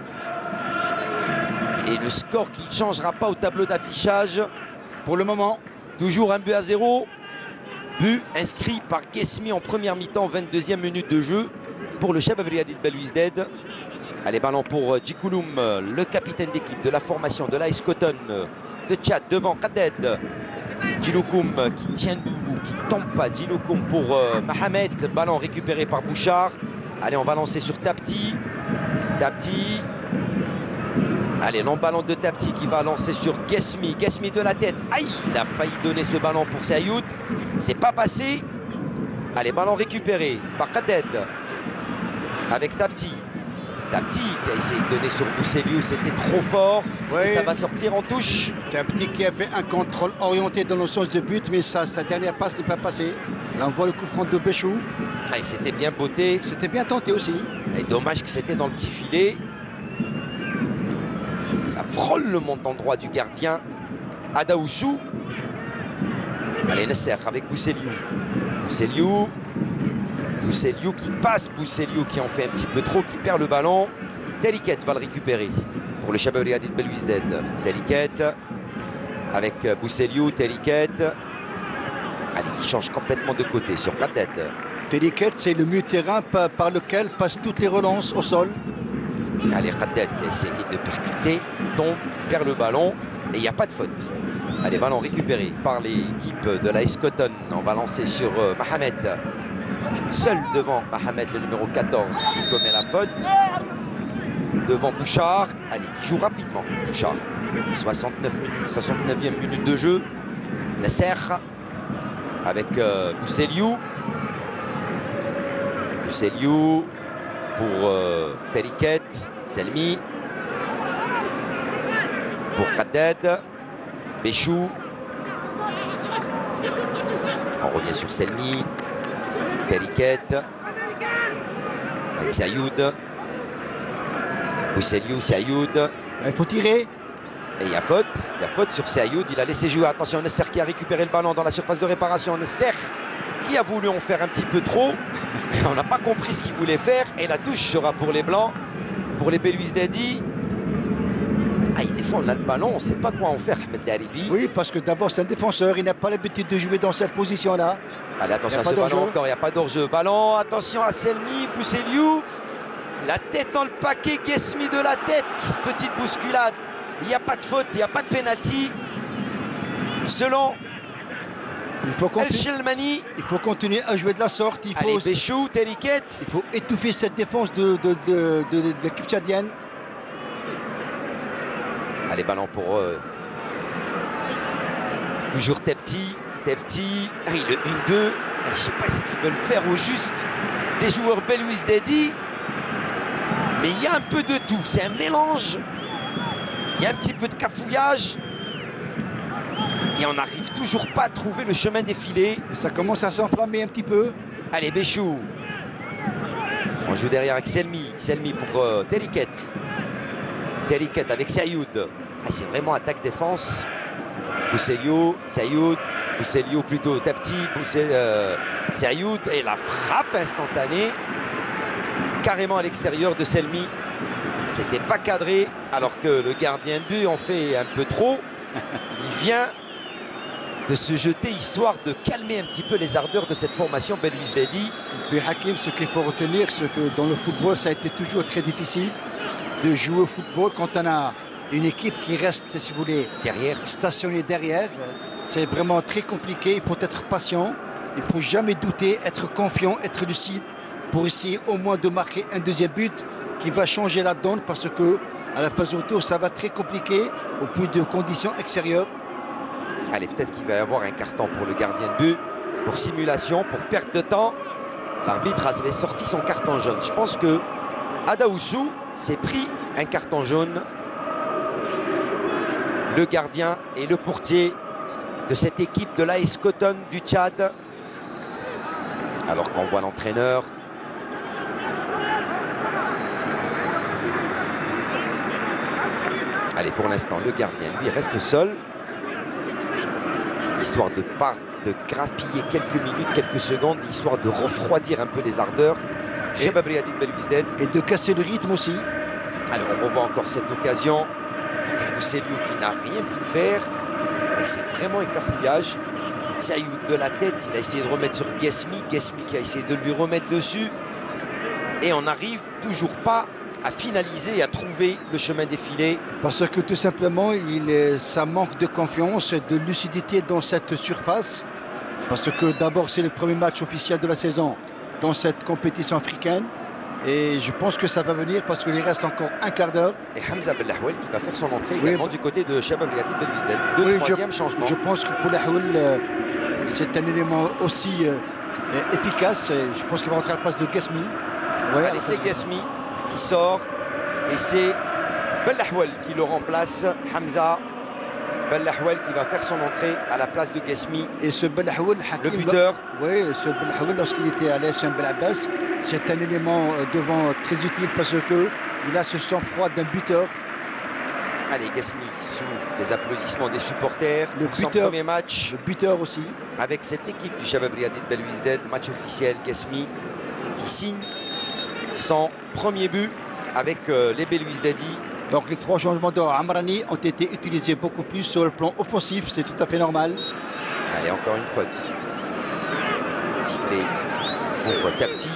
Et le score qui ne changera pas au tableau d'affichage. Pour le moment. Toujours un but à zéro. But inscrit par Guesmi en première mi-temps, vingt-deuxième minute de jeu pour le Chabab Riadi de Belouizdad. Allez, ballon pour Djikouloum, le capitaine d'équipe de la formation de l'A S Cotton de Tchad devant Qaddad. Djiloukoum qui tient debout, qui ne tombe pas. Djiloukoum pour euh, Mohamed, ballon récupéré par Bouchard. Allez, on va lancer sur Tapti. Tapti. Allez, long ballon de Tapti qui va lancer sur Guesmi. Guesmi de la tête. Aïe, il a failli donner ce ballon pour Sayoud. C'est pas passé. Allez, ballon récupéré par Kaded. Avec Tapti. Tapti qui a essayé de donner sur Bousseliou. C'était trop fort. Oui. Et ça va sortir en touche. Tapti qui a fait un contrôle orienté dans le sens de but, mais ça, sa dernière passe n'est pas passée. Là, on voit le coup franc de Béchou. Ah, c'était bien botté. C'était bien tenté aussi. Et dommage que c'était dans le petit filet. Ça frôle le montant droit du gardien Adaoussou. Allez, Nasser avec Bousseliou. Bousseliou. Bousseliou qui passe. Bousseliou qui en fait un petit peu trop, qui perd le ballon. Teliket va le récupérer pour le Chabab Riadi de Belouizdad. Teliket avec Bousseliou. Teliket. Allez, qui change complètement de côté sur Kaded. Teliket, c'est le milieu de terrain par, par lequel passent toutes les relances au sol. Allez, Kaded qui a essayé de percuter, il tombe, il perd le ballon et il n'y a pas de faute. Allez, ballon récupéré par l'équipe de l'A S Cotton. On va lancer sur euh, Mohamed. Seul devant Mohamed, le numéro quatorze, qui commet la faute. Devant Bouchard. Allez, qui joue rapidement, Bouchard. soixante-neuf minutes, soixante-neuvième minute de jeu. Nasser avec euh, Bousseliou. Bousseliou pour euh, Teliket, Selmi. Pour Kaded, Béchou. On revient sur Selmi. Teliket. Avec Sayoud. Bousseliou, Sayoud. Il faut tirer. Et il y a faute. Il y a faute sur Sayoud. Il a laissé jouer. Attention, Nasser qui a récupéré le ballon dans la surface de réparation. Nasser qui a voulu en faire un petit peu trop. On n'a pas compris ce qu'il voulait faire. Et la touche sera pour les Blancs. Pour les Belouizdadi. Ah, des fois, on a le ballon. On ne sait pas quoi en faire, Ahmed Laribi. Oui, parce que d'abord, c'est un défenseur. Il n'a pas l'habitude de jouer dans cette position-là. Allez, attention à ce ballon encore. Il n'y a pas d'hors-jeu. Ballon. Attention à Selmi. Bousseliou. La tête dans le paquet. Guesmi de la tête. Petite bousculade. Il n'y a pas de faute. Il n'y a pas de pénalty. Selon il faut, El il faut continuer à jouer de la sorte. Il faut Allez, Béchou, Teliket. Il faut étouffer cette défense de, de, de, de, de l'équipe tchadienne. Allez, ballon pour euh, toujours Tepti. Tepti. Ah, le un deux. Je ne sais pas ce qu'ils veulent faire au juste. Les joueurs Belouizdadi. Mais il y a un peu de tout. C'est un mélange. Il y a un petit peu de cafouillage. Et on n'arrive toujours pas à trouver le chemin défilé. Et ça commence à s'enflammer un petit peu. Allez, Béchou. On joue derrière avec Selmi. Selmi pour euh, Teliket. Teliket avec Sayoud. Ah, c'est vraiment attaque-défense. Bousseliou, Sayoud. Bousseliou plutôt Tapti. Boussel, euh, Sayoud. Et la frappe instantanée. Carrément à l'extérieur de Selmi. C'était pas cadré. Alors que le gardien de but en fait un peu trop. Il vient de se jeter histoire de calmer un petit peu les ardeurs de cette formation Belouizdadi. Et puis Hakim, ce qu'il faut retenir, c'est que dans le football, ça a été toujours très difficile de jouer au football quand on a une équipe qui reste, si vous voulez, derrière, stationnée derrière. C'est vraiment très compliqué. Il faut être patient. Il ne faut jamais douter, être confiant, être lucide pour essayer au moins de marquer un deuxième but qui va changer la donne parce que à la phase retour, ça va être très compliqué au plus de conditions extérieures. Allez, peut-être qu'il va y avoir un carton pour le gardien de but, pour simulation, pour perte de temps. L'arbitre avait sorti son carton jaune. Je pense que Adaoussou s'est pris un carton jaune. Le gardien et le portier de cette équipe de l'A S Cotton du Tchad. Alors qu'on voit l'entraîneur. Allez, pour l'instant, le gardien, lui, reste seul. Histoire de, par, de grappiller quelques minutes, quelques secondes, histoire de refroidir un peu les ardeurs. Chabab Riadi de Belouizdad. Et de casser le rythme aussi. Alors, on revoit encore cette occasion. Bousseliou qui n'a rien pu faire. Et c'est vraiment un cafouillage. Sayoud de la tête, il a essayé de remettre sur Guesmi. Guesmi qui a essayé de lui remettre dessus. Et on n'arrive toujours pas à finaliser et à trouver le chemin défilé. Parce que tout simplement, il est, ça manque de confiance et de lucidité dans cette surface. Parce que d'abord, c'est le premier match officiel de la saison dans cette compétition africaine. Et je pense que ça va venir parce qu'il reste encore un quart d'heure. Et Hamza Bellahouel qui va faire son entrée également oui, du côté de Shabab Riadi de Belouizdad. Le oui, troisième je, changement. Je pense que Bellahouel, euh, c'est un élément aussi euh, efficace. Je pense qu'il va rentrer à la place de Guesmi. Ouais, allez, c'est Guesmi qui sort. Et c'est Bellahouel qui le remplace. Hamza Bellahouel qui va faire son entrée à la place de Guesmi. Et ce Bellahouel, le buteur. Oui, ce Bellahouel, lorsqu'il était à l'A S M Belabbas, c'est un élément devant très utile parce qu'il a ce sang-froid d'un buteur. Allez, Guesmi sous les applaudissements des supporters. Le pour buteur, son premier match. Le buteur aussi. Avec cette équipe du Shabab Riadi de Belouizdad, match officiel, Guesmi qui signe son premier but avec euh, les Belouizdadi. Donc les trois changements de Amrani ont été utilisés beaucoup plus sur le plan offensif, c'est tout à fait normal. Allez, encore une faute. Sifflé pour Tapti.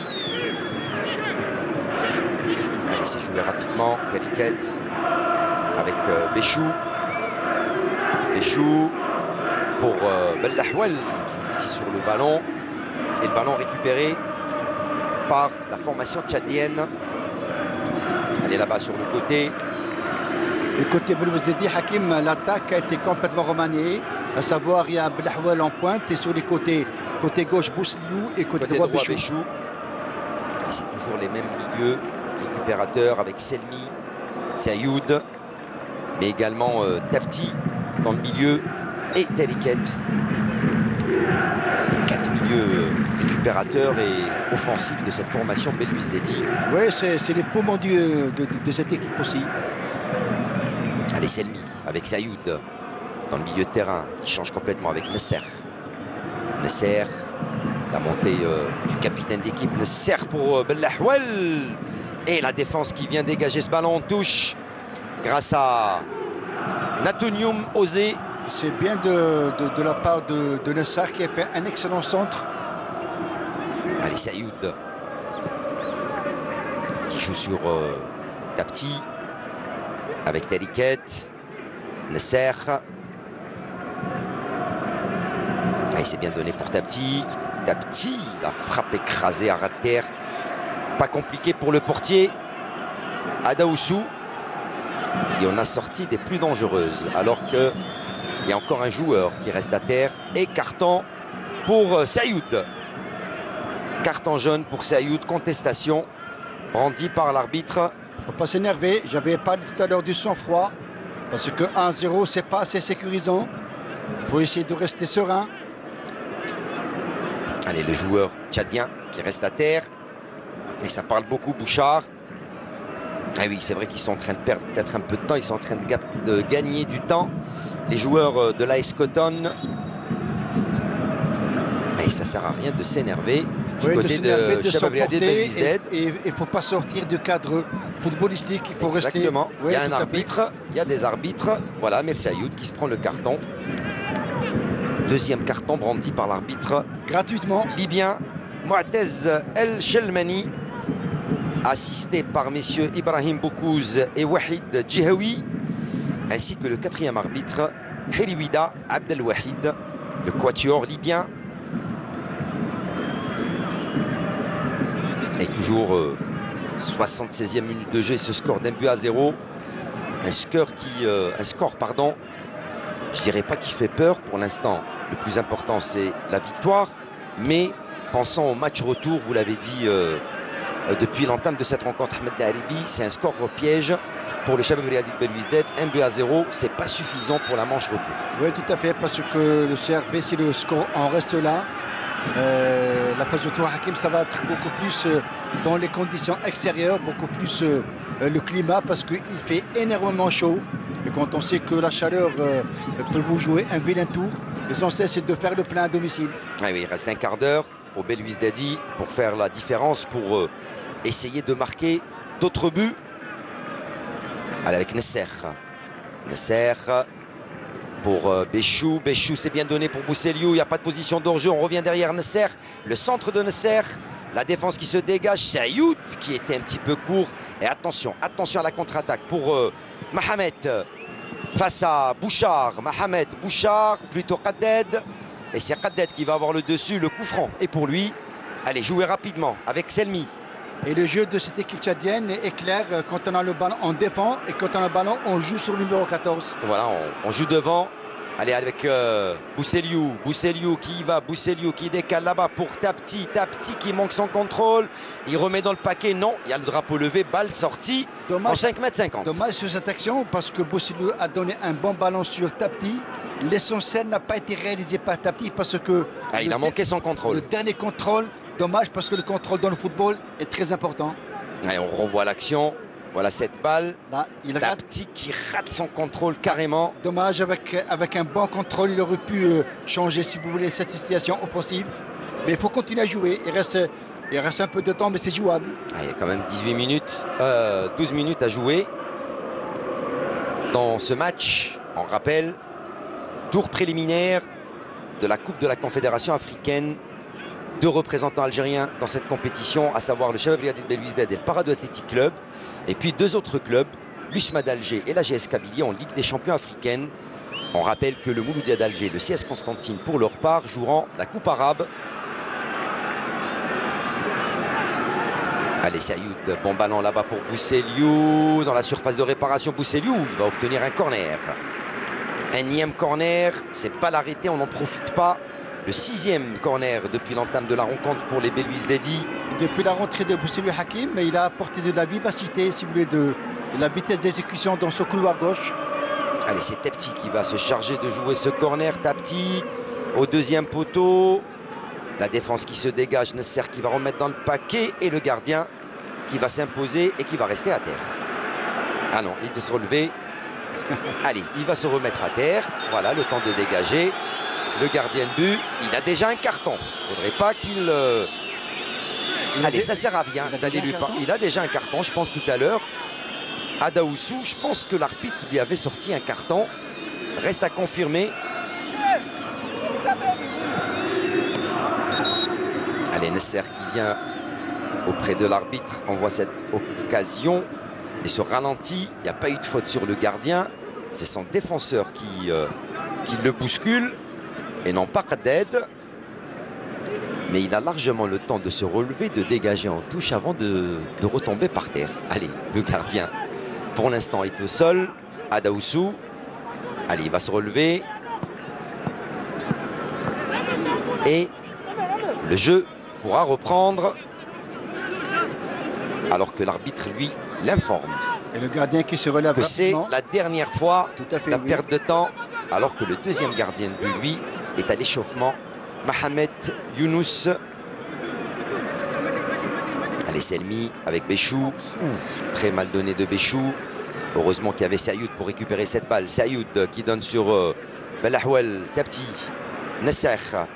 Allez, c'est joué rapidement. Kaliket avec euh, Béchou. Béchou pour euh, Bellahouel qui glisse sur le ballon. Et le ballon récupéré par la formation tchadienne. Elle est là-bas sur le côté. Du côté Belouizdadi, Hakim, l'attaque a été complètement remaniée. À savoir, il y a Bellahouel en pointe et sur les côtés, côté gauche, Bousliou et côté, côté droit, droit Béchou. Et c'est toujours les mêmes milieux récupérateurs avec Selmi, Sayoud, mais également euh, Tapti dans le milieu et Teliket. Les quatre milieux récupérateurs et offensifs de cette formation Belouizdadi. Oui, c'est les poumons du, de, de, de cette équipe aussi. Allez, Selmi avec Sayoud dans le milieu de terrain qui change complètement avec Nasser. Nasser, la montée euh, du capitaine d'équipe Nasser pour euh, Bellahouel. Et la défense qui vient dégager ce ballon en touche grâce à Natonium Osé. C'est bien de, de, de la part de, de Nasser qui a fait un excellent centre. Allez, Sayoud qui joue sur euh, Tapti avec Teliket, Nasser. Et c'est bien donné pour Tapti. Tapti, la frappe écrasée à ras de terre. Pas compliqué pour le portier. Adaoussou, qui en a sorti des plus dangereuses. Alors qu'il y a encore un joueur qui reste à terre. Et carton pour Sayoud. Carton jaune pour Sayoud. Contestation brandie par l'arbitre. Il ne faut pas s'énerver. J'avais parlé tout à l'heure du sang-froid. Parce que un zéro, c'est pas assez sécurisant. Il faut essayer de rester serein. Allez, le joueur tchadien qui reste à terre. Et ça parle beaucoup, Bouchard. Ah oui, c'est vrai qu'ils sont en train de perdre peut-être un peu de temps. Ils sont en train de, ga de gagner du temps. Les joueurs de l'A S Coton. Et ça sert à rien de s'énerver. Du oui, côté de, de Shabab Riadi de Belouizdad. Et il ne faut pas sortir du cadre footballistique. Il faut Exactement. rester. Il Oui, y a un arbitre. Il y a des arbitres. Voilà, Mir Sayoud qui se prend le carton. Deuxième carton brandi par l'arbitre gratuitement libyen Mu'tez El Shelmani, assisté par messieurs Ibrahim Boukouz et Wahid Djihawi, ainsi que le quatrième arbitre Heliwida Abdel Wahid, le quatuor libyen. Et toujours euh, soixante-seizième minute de jeu, ce score d'un but à zéro, un score qui, euh, un score pardon, je dirais pas qui fait peur pour l'instant. Le plus important, c'est la victoire. Mais pensons au match retour, vous l'avez dit euh, euh, depuis l'entame de cette rencontre, Ahmed Laharibi, c'est un score piège pour le Shabab Riadi de Belouizdad. Un but à zéro, c'est pas suffisant pour la manche retour. Oui, tout à fait, parce que le C R B, si le score en reste là, euh, la phase retour Hakim, ça va être beaucoup plus euh, dans les conditions extérieures, beaucoup plus euh, le climat, parce qu'il fait énormément chaud. Et quand on sait que la chaleur euh, peut vous jouer un vilain tour, l'essentiel c'est de faire le plein à domicile. Ah oui, il reste un quart d'heure au Belouizdadi pour faire la différence, pour euh, essayer de marquer d'autres buts. Allez, avec Nasser. Nasser pour euh, Béchou. Béchou, c'est bien donné pour Bousseliou. Il n'y a pas de position d'hors-jeu. On revient derrière Nasser. Le centre de Nasser. La défense qui se dégage. Sayoud qui était un petit peu court. Et attention, attention à la contre-attaque pour euh, Mohamed face à Bouchard. Mohamed, Bouchard, plutôt Qadded. Et c'est Qadded qui va avoir le dessus, le coup franc. Et pour lui, allez, jouer rapidement avec Selmi. Et le jeu de cette équipe tchadienne est clair. Quand on a le ballon, on défend. Et quand on a le ballon, on joue sur le numéro quatorze. Voilà, on, on joue devant. Allez, avec euh, Bousseliou. Bousseliou qui y va. Bousseliou qui décale là-bas pour Tapti. Tapti qui manque son contrôle. Il remet dans le paquet. Non, il y a le drapeau levé. Balle sortie en cinq mètres cinquante. Dommage sur cette action parce que Bousseliou a donné un bon ballon sur Tapti. L'essentiel n'a pas été réalisé par Tapti parce que... Ah, il a manqué son contrôle. Le dernier contrôle, dommage parce que le contrôle dans le football est très important. Allez, on revoit l'action. Voilà cette balle. Là, il rate. Tapti qui rate son contrôle carrément. Dommage, avec, avec un bon contrôle, il aurait pu euh, changer, si vous voulez, cette situation offensive. Mais il faut continuer à jouer. Il reste, il reste un peu de temps, mais c'est jouable. Ah, il y a quand même dix-huit minutes, euh, douze minutes à jouer dans ce match. On rappelle, tour préliminaire de la Coupe de la Confédération africaine. Deux représentants algériens dans cette compétition, à savoir le Chabab Riadi de Belouizdad et le Parado Athletic Club. Et puis deux autres clubs, l'U S M A d'Alger et la G S Kabylie en Ligue des champions africaine. On rappelle que le Mouloudia d'Alger et le C S Constantine, pour leur part, joueront la Coupe arabe. Allez, Sayoud, bon ballon là-bas pour Bousseliou. Dans la surface de réparation, Bousseliou, il va obtenir un corner. Énième corner, c'est pas l'arrêté, on n'en profite pas. Le sixième corner depuis l'entame de la rencontre pour les Belouizdadi. Depuis la rentrée de Bousseliou Hakim, mais il a apporté de la vivacité, si vous voulez, de, de la vitesse d'exécution dans ce couloir gauche. Allez, c'est Tapti qui va se charger de jouer ce corner. Tapti au deuxième poteau. La défense qui se dégage, Nasser qui va remettre dans le paquet et le gardien qui va s'imposer et qui va rester à terre. Ah non, il va se relever. Allez, il va se remettre à terre. Voilà, le temps de dégager. Le gardien de but, il a déjà un carton. Il ne faudrait pas qu'il... Euh... Allez, ça sert à rien d'aller lui parler. Il a déjà un carton, je pense tout à l'heure. À Daoussou, je pense que l'arbitre lui avait sorti un carton. Reste à confirmer. Allez, Nasser qui vient auprès de l'arbitre. On voit cette occasion. Et ce ralenti, il n'y a pas eu de faute sur le gardien. C'est son défenseur qui, euh, qui le bouscule. Et non pas d'aide. Mais il a largement le temps de se relever, de dégager en touche avant de, de retomber par terre. Allez, le gardien, pour l'instant, est au sol. À Daoussou. Allez, il va se relever. Et le jeu pourra reprendre. Alors que l'arbitre, lui, l'informe. Et le gardien qui se relève que c'est la dernière fois, Tout à fait, la oui. perte de temps. Alors que le deuxième gardien de but, lui, est à l'échauffement. Mohamed Younous. Allez, Selmi avec Béchou. Ouf, très mal donné de Béchou. Heureusement qu'il y avait Sayoud pour récupérer cette balle. Sayoud qui donne sur euh, Belahouel, Tapti, Nasser.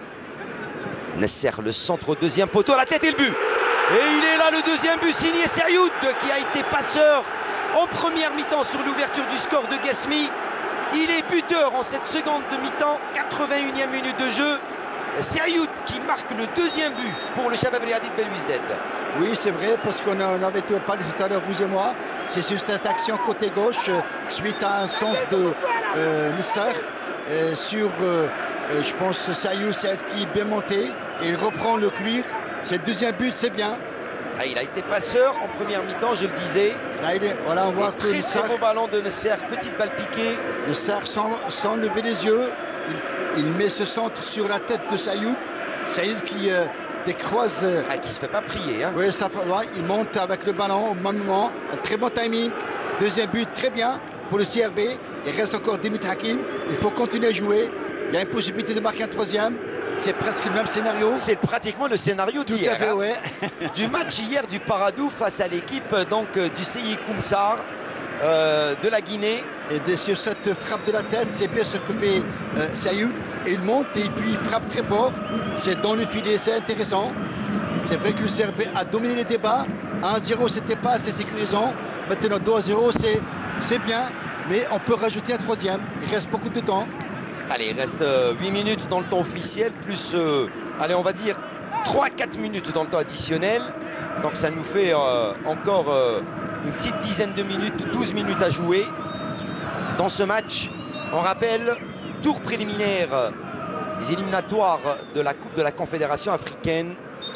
Nasser, le centre au deuxième poteau, à la tête et le but. Et il est là, le deuxième but signé Sayoud, qui a été passeur en première mi-temps sur l'ouverture du score de Guesmi. Il est buteur en cette seconde de mi-temps, quatre-vingt-unième minute de jeu. Sayoud qui marque le deuxième but pour le Chabab Riadi de Belouizdad. Oui, c'est vrai, parce qu'on a- on avait parlé tout à l'heure, vous et moi. C'est sur cette action côté gauche, euh, suite à un centre de euh, Nasser, euh, sur, euh, euh, je pense, Sayoud qui est bien monté. Et il reprend le cuir. C'est le deuxième but, c'est bien. Ah, il a été passeur en première mi-temps, je le disais. Là, il est- voilà, on voit Et que très Nasser, très beau ballon de Nasser, petite balle piquée. Nasser, sans, sans lever les yeux, il, il met ce centre sur la tête de Sayoud. Sayoud qui euh, décroise. euh, Ah, qui se fait pas prier. Hein. Oui, ça fait- ouais, il monte avec le ballon au même moment. Un très bon timing. Deuxième but, très bien pour le C R B. Il reste encore dix minutes Hakim. Il faut continuer à jouer. Il y a une possibilité de marquer un troisième. C'est presque le même scénario. C'est pratiquement le scénario Tout à d'hier. fait, hein. ouais. Du match hier du Paradou face à l'équipe donc euh, du C I Koumsar euh, de la Guinée. Et de- sur cette frappe de la tête, c'est bien ce que fait euh, Sayoud. Et il monte et puis il frappe très fort. C'est dans le filet, c'est intéressant. C'est vrai que le C R B a dominé les débats. un à zéro, c'était pas assez sécurisant. Maintenant, deux à zéro, c'est c'est bien. Mais on peut rajouter un troisième. Il reste beaucoup de temps. Allez, il reste euh, huit minutes dans le temps officiel, plus, euh, allez, on va dire trois à quatre minutes dans le temps additionnel. Donc ça nous fait euh, encore euh, une petite dizaine de minutes, douze minutes à jouer dans ce match. On rappelle, tour préliminaire des éliminatoires de la Coupe de la Confédération africaine.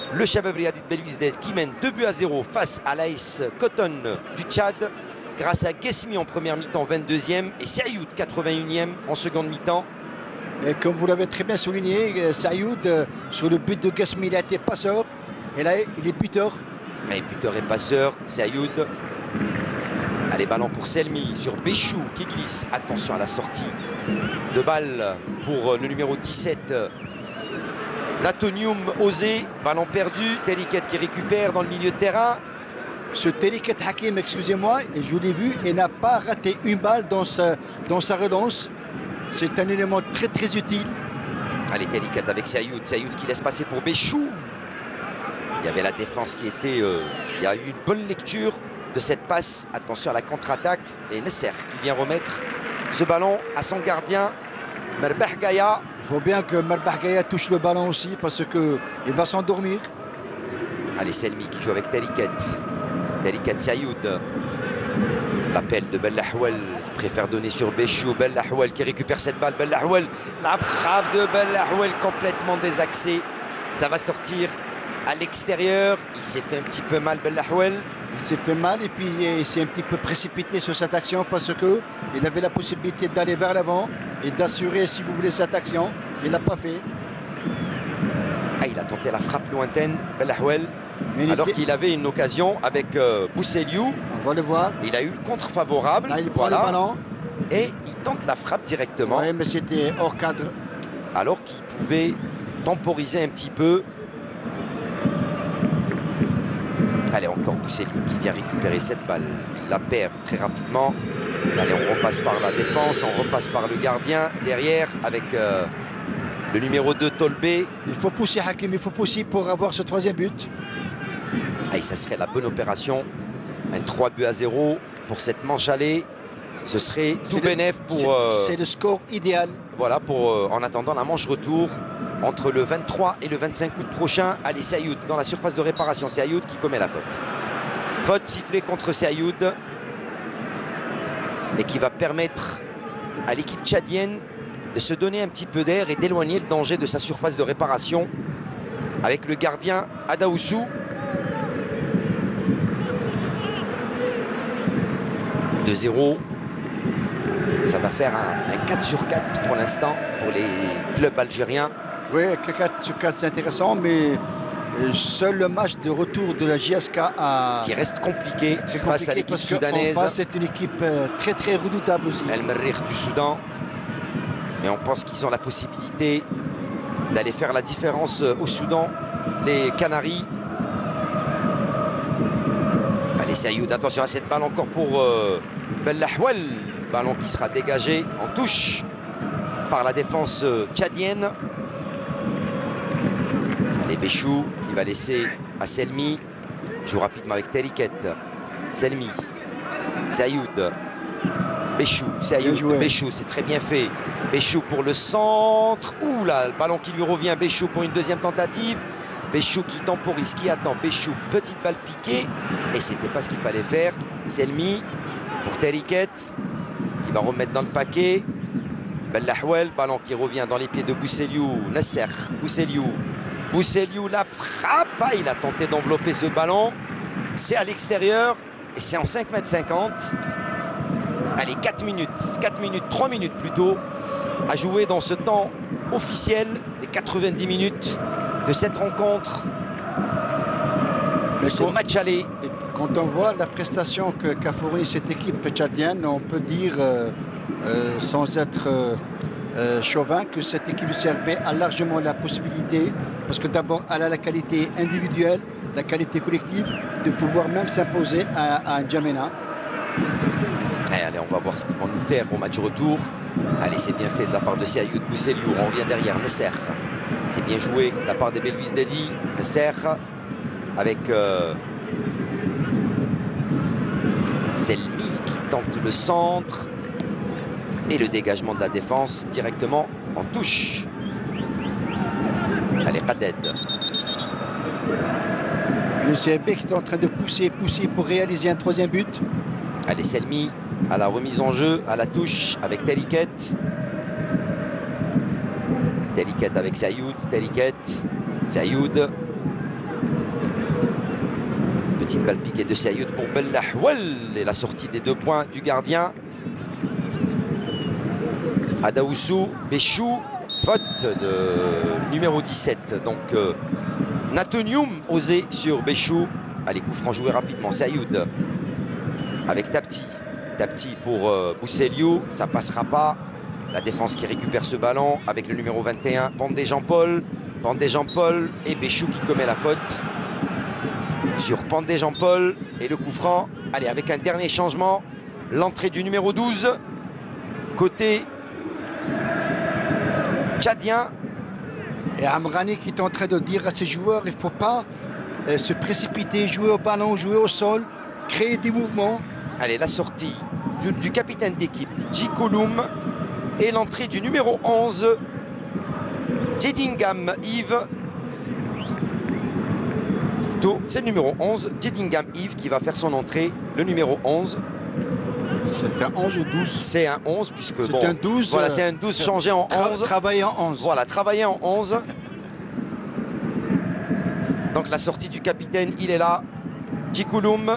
Le Shabab Riadi de Belouizdad qui mène deux buts à zéro face à l'A S Cotton du Tchad grâce à Guesmi en première mi-temps, vingt-deuxième, et Sayoud, quatre-vingt-unième en seconde mi-temps. Et comme vous l'avez très bien souligné, Sayoud, sur le but de Guesmi, il a été passeur. Et là, il est buteur. Et buteur et passeur, Sayoud. Allez, ballon pour Selmi sur Béchou qui glisse. Attention à la sortie de balle pour le numéro dix-sept. Natonium osé, ballon perdu. Teliket qui récupère dans le milieu de terrain. Ce Teliket Hakim, excusez-moi, je l'ai vu, il n'a pas raté une balle dans sa, dans sa relance. C'est un élément très très utile. Allez, Teliket avec Sayoud. Sayoud qui laisse passer pour Béchou. Il y avait la défense qui était... Euh, il y a eu une bonne lecture de cette passe. Attention à la contre-attaque. Et Nesser qui vient remettre ce ballon à son gardien, Merbah Gaya. Il faut bien que Merbah Gaya touche le ballon aussi parce qu'il va s'endormir. Allez, Selmi qui joue avec Teliket. Teliket Sayoud. L'appel de Bellahouel. Il préfère donner sur Béchou. Bellahouel qui récupère cette balle. Bellahouel. La frappe de Bellahouel complètement désaxée. Ça va sortir à l'extérieur. Il s'est fait un petit peu mal, Bellahouel. Il s'est fait mal et puis il s'est un petit peu précipité sur cette action parce qu'il avait la possibilité d'aller vers l'avant et d'assurer, si vous voulez, cette action. Il n'a pas fait. Ah, il a tenté la frappe lointaine, Bellahouel, alors était... qu'il avait une occasion avec euh, Bousseliou. On va le voir. Il a eu le contre favorable. Là, il prend voilà. le ballon. Et il tente la frappe directement. Oui, mais c'était hors cadre. Alors qu'il pouvait temporiser un petit peu. Allez, encore Bousseliou qui vient récupérer cette balle. Il la perd très rapidement. Allez, on repasse par la défense, on repasse par le gardien derrière avec euh, le numéro deux, Tolbé. Il faut pousser Hakim, il faut pousser pour avoir ce troisième but. Et ça serait la bonne opération. Un trois buts à zéro pour cette manche allée. Ce serait tout bénef pour... Euh, C'est le score idéal. Voilà, pour euh, en attendant la manche retour. Entre le vingt-trois et le vingt-cinq août prochain, allez, Sayoud dans la surface de réparation. Sayoud qui commet la faute. Faute sifflée contre Sayoud. Et qui va permettre à l'équipe tchadienne de se donner un petit peu d'air et d'éloigner le danger de sa surface de réparation. Avec le gardien Adaoussou. deux zéro. Ça va faire un, un quatre sur quatre pour l'instant pour les clubs algériens. Oui, quatre sur quatre, c'est intéressant, mais seul le match de retour de la J S K a... qui reste compliqué très face compliqué à l'équipe soudanaise. C'est une équipe très très redoutable aussi. El Merrikh du Soudan. Et on pense qu'ils ont la possibilité d'aller faire la différence au Soudan. Les Canaries. Allez, Sayoud, attention à cette balle encore pour euh, Bellahouel. Ballon qui sera dégagé en touche par la défense tchadienne. Allez, Béchou qui va laisser à Selmi. Joue rapidement avec Teliket. Selmi. Sayoud. Béchou. Sayoud. Béchou, c'est très bien fait. Béchou pour le centre. Ouh là, le ballon qui lui revient. Béchou pour une deuxième tentative. Béchou qui temporise, qui attend. Béchou, petite balle piquée. Et c'était pas ce qu'il fallait faire. Selmi pour Teliket qui va remettre dans le paquet. Bellahouel, ballon qui revient dans les pieds de Bousseliou. Nasser, Bousseliou. Bousseliou, la frappe. Ah, il a tenté d'envelopper ce ballon. C'est à l'extérieur et c'est en cinq mètres cinquante. Allez, quatre minutes, quatre minutes, trois minutes plutôt à jouer dans ce temps officiel des quatre-vingt-dix minutes de cette rencontre, de ce match aller. Et quand on voit la prestation qu'a fournie cette équipe tchadienne, on peut dire, euh, euh, sans être euh, euh, chauvin, que cette équipe du C R B a largement la possibilité, parce que d'abord elle a la qualité individuelle, la qualité collective, de pouvoir même s'imposer à, à N'Djamena. Allez, allez, on va voir ce qu'ils vont nous faire au match retour. Allez, c'est bien fait de la part de Sayoud Bousseliou. On revient derrière Nesser. C'est bien joué de la part des Belouizdadi. Nesser avec euh, Selmi qui tente le centre. Et le dégagement de la défense directement en touche. Allez, Kaded. Le C R B qui est en train de pousser, pousser pour réaliser un troisième but. Allez, Selmi à la remise en jeu, à la touche avec Teliket. Teliket avec Sayoud. Teliket. Sayoud. Petite balle piquée de Sayoud pour Bellahwel. Et la sortie des deux points du gardien. Adaoussou, Béchou, faute de numéro dix-sept. Donc euh, Natonium osé sur Béchou. Allez, coup franc joué rapidement. Sayoud avec Tapti. Tapti pour euh, Bousseliou. Ça passera pas. La défense qui récupère ce ballon avec le numéro vingt et un, Pandé Jean-Paul. Pandé Jean-Paul et Béchou qui commet la faute sur Pandé Jean-Paul. Et le coup franc. Allez, avec un dernier changement. L'entrée du numéro douze. Côté tchadien. Et Amrani qui est en train de dire à ses joueurs, il ne faut pas euh, se précipiter, jouer au ballon, jouer au sol, créer des mouvements. Allez, la sortie du, du capitaine d'équipe, Djikouloum. Et l'entrée du numéro onze, Jedingham Yves. Plutôt, c'est le numéro onze, Jedingham Yves, qui va faire son entrée. Le numéro onze. C'est un onze ou douze? C'est un onze, puisque c'est bon, un douze. Voilà, c'est un douze changé en onze. Travaillé en onze. Voilà, travaillé en onze. Donc la sortie du capitaine, il est là. Djikouloum.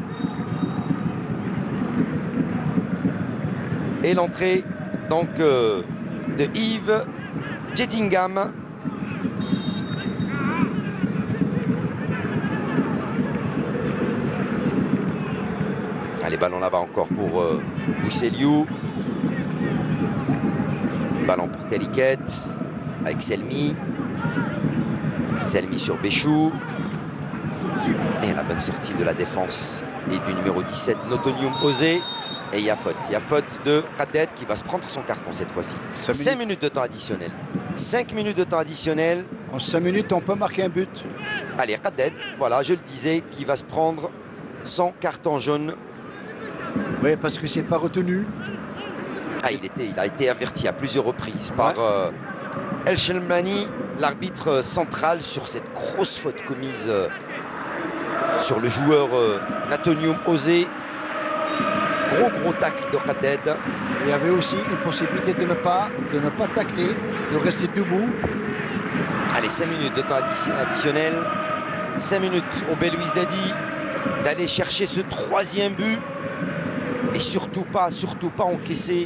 Et l'entrée donc euh, de Yves Jedingham. Allez, ballon là-bas encore pour euh, Bousseliou. Ballon pour Teliket avec Selmi. Selmi sur Béchou. Et la bonne sortie de la défense et du numéro dix-sept, Notonium osé. Et il y a faute. Il y a faute de Kaded qui va se prendre son carton cette fois-ci. cinq minutes de temps additionnel. cinq minutes de temps additionnel. En cinq minutes, on peut marquer un but. Allez, Kaded, voilà, je le disais, qui va se prendre son carton jaune. Oui, parce que c'est pas retenu. Ah, il, était, il a été averti à plusieurs reprises par ouais. euh, El Shelmani, l'arbitre central, sur cette grosse faute commise euh, sur le joueur euh, Natonium osé. Gros gros tacle de Kaded. Il y avait aussi une possibilité de ne pas, de ne pas tacler, de rester debout. Allez, cinq minutes de temps additionnel. cinq minutes au Belouizdadi d'aller chercher ce troisième but. Et surtout pas, surtout pas encaisser.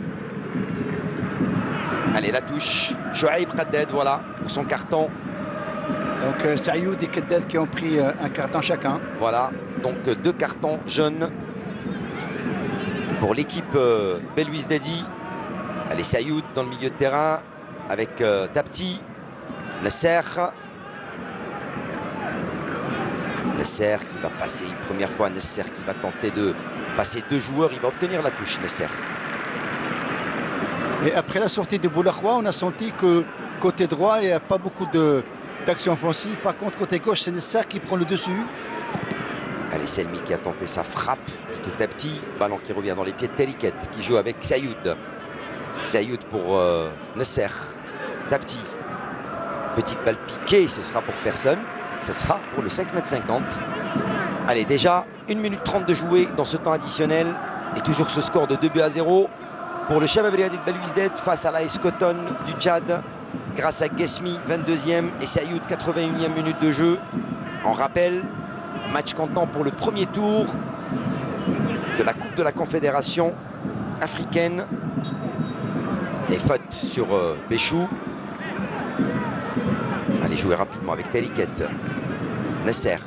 Allez, la touche. Chouaib Kaded, voilà, pour son carton. Donc euh, Sayoud et Kaded qui ont pris euh, un carton chacun. Voilà, donc euh, deux cartons jaunes pour l'équipe euh, Belouizdadi. Allez, Sayoud dans le milieu de terrain avec euh, Tapti, Nasser. Nasser qui va passer une première fois. Nasser qui va tenter de passer deux joueurs. Il va obtenir la touche, Nasser. Et après la sortie de Boulakhwa, on a senti que côté droit, il n'y a pas beaucoup d'action offensive. Par contre, côté gauche, c'est Nasser qui prend le dessus. Allez, Selmi qui a tenté sa frappe tout à petit. Ballon qui revient dans les pieds de Teliket qui joue avec Sayoud. Sayoud pour euh, Nasser. Tapti. Petite balle piquée, ce sera pour personne. Ce sera pour le cinq mètres cinquante. Allez, déjà une minute trente de jouer dans ce temps additionnel. Et toujours ce score de deux buts à zéro pour le Shabab Riadi de Belouizdad face à l'A S Coton du Tchad. Grâce à Gesmi, vingt-deuxième, et Sayoud, quatre-vingt-unième minute de jeu. En rappel, match comptant pour le premier tour de la Coupe de la Confédération africaine. Et faute sur euh, Béchou. Allez, jouer rapidement avec Teliket. Nasser.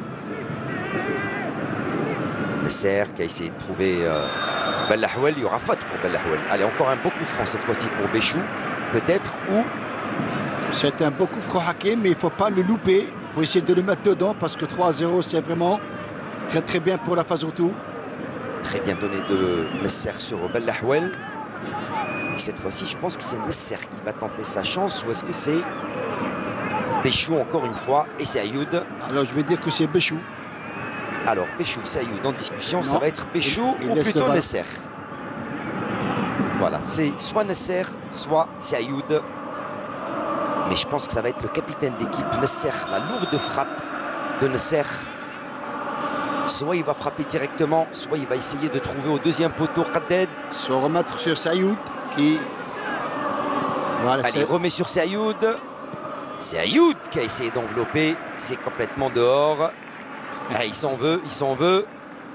Nasser qui a essayé de trouver euh, Bellahwel. Il y aura faute pour Bellahwel. Allez, encore un beau coup franc cette fois-ci pour Béchou. Peut-être, ou... C'est un beau coup franc hacké, mais il ne faut pas le louper. Il faut essayer de le mettre dedans parce que trois à zéro, c'est vraiment très très bien pour la phase retour. Très bien donné de Nasser sur Bellahwel. Et cette fois-ci, je pense que c'est Nasser qui va tenter sa chance, ou est-ce que c'est Béchou encore une fois et Sayoud? Alors je vais dire que c'est Béchou. Alors Béchou, Sayoud en discussion, non, ça va être Béchou il, il ou plutôt Nasser. Voilà, c'est soit Nasser, soit Sayoud. Mais je pense que ça va être le capitaine d'équipe, Nasser, la lourde frappe de Nasser. Soit il va frapper directement, soit il va essayer de trouver au deuxième poteau Kaded. Se remettre sur Sayoud qui... Voilà, allez, remet sur Sayoud. C'est Sayoud qui a essayé d'envelopper. C'est complètement dehors. Ah, il s'en veut, il s'en veut.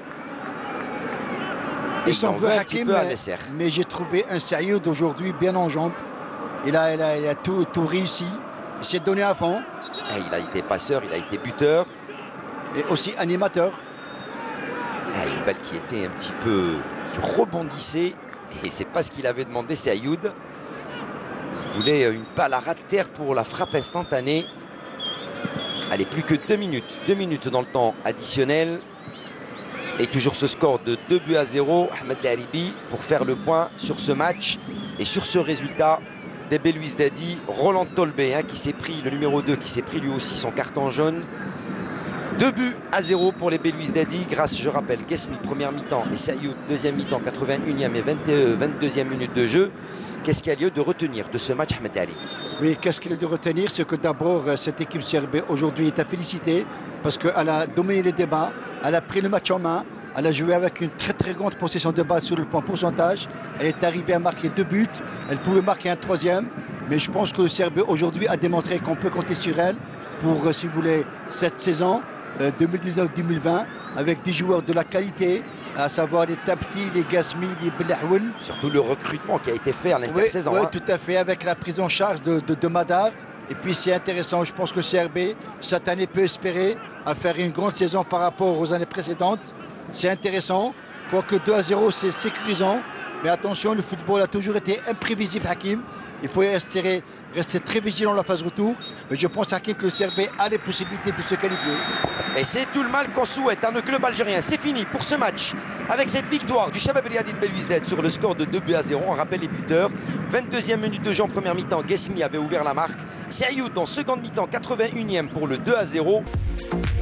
Il s'en veut un Hakim, petit peu à mais, Nasser. mais j'ai trouvé un sérieux d'aujourd'hui bien en jambes. Il a, il a, il a tout, tout réussi. Il s'est donné à fond. Ah, il a été passeur, il a été buteur. Et aussi animateur. Ah, une balle qui était un petit peu... qui rebondissait. Et c'est pas ce qu'il avait demandé, c'est Ayoud. Il voulait une balle à ras de terre pour la frappe instantanée. Allez, plus que deux minutes. Deux minutes dans le temps additionnel. Et toujours ce score de deux buts à zéro. Ahmed Laribi pour faire le point sur ce match et sur ce résultat des Belouizdadi. Roland Tolbé hein, qui s'est pris, le numéro deux, qui s'est pris lui aussi son carton jaune. Deux buts à zéro pour les Belouizdadi grâce, je rappelle, Guesmi première mi-temps et Sayoud deuxième mi-temps, quatre-vingt-unième et vingt-deuxième minute de jeu. Qu'est-ce qu'il y a lieu de retenir de ce match, Ahmed Laribi? Oui, qu'est-ce qu'il y a de retenir? C'est que d'abord, cette équipe C R B aujourd'hui est à féliciter parce qu'elle a dominé les débats, elle a pris le match en main, elle a joué avec une très très grande possession de balle sur le plan pourcentage. Elle est arrivée à marquer deux buts, elle pouvait marquer un troisième, mais je pense que le C R B aujourd'hui a démontré qu'on peut compter sur elle pour, si vous voulez, cette saison deux mille dix-neuf deux mille vingt avec des joueurs de la qualité, à savoir les Tapti, les Gasmi, les Belahwel. Surtout le recrutement qui a été fait à l'intersaison. Oui, hein. oui, tout à fait, avec la prise en charge de, de, de Madar. Et puis c'est intéressant, je pense que le C R B, cette année, peut espérer à faire une grande saison par rapport aux années précédentes. C'est intéressant, quoique deux à zéro, c'est sécurisant. Mais attention, le football a toujours été imprévisible, Hakim. Il faut rester, rester très vigilant dans la phase retour. Mais je pense, Hakim, que le C R B a les possibilités de se qualifier. Et c'est tout le mal qu'on souhaite à nos clubs algériens. C'est fini pour ce match. Avec cette victoire du Chabab Riadi de Belouizdad sur le score de deux buts à zéro. On rappelle les buteurs. vingt-deuxième minute de jeu en première mi-temps. Guesmi avait ouvert la marque. Sayoud en seconde mi-temps, quatre-vingt-unième pour le deux à zéro.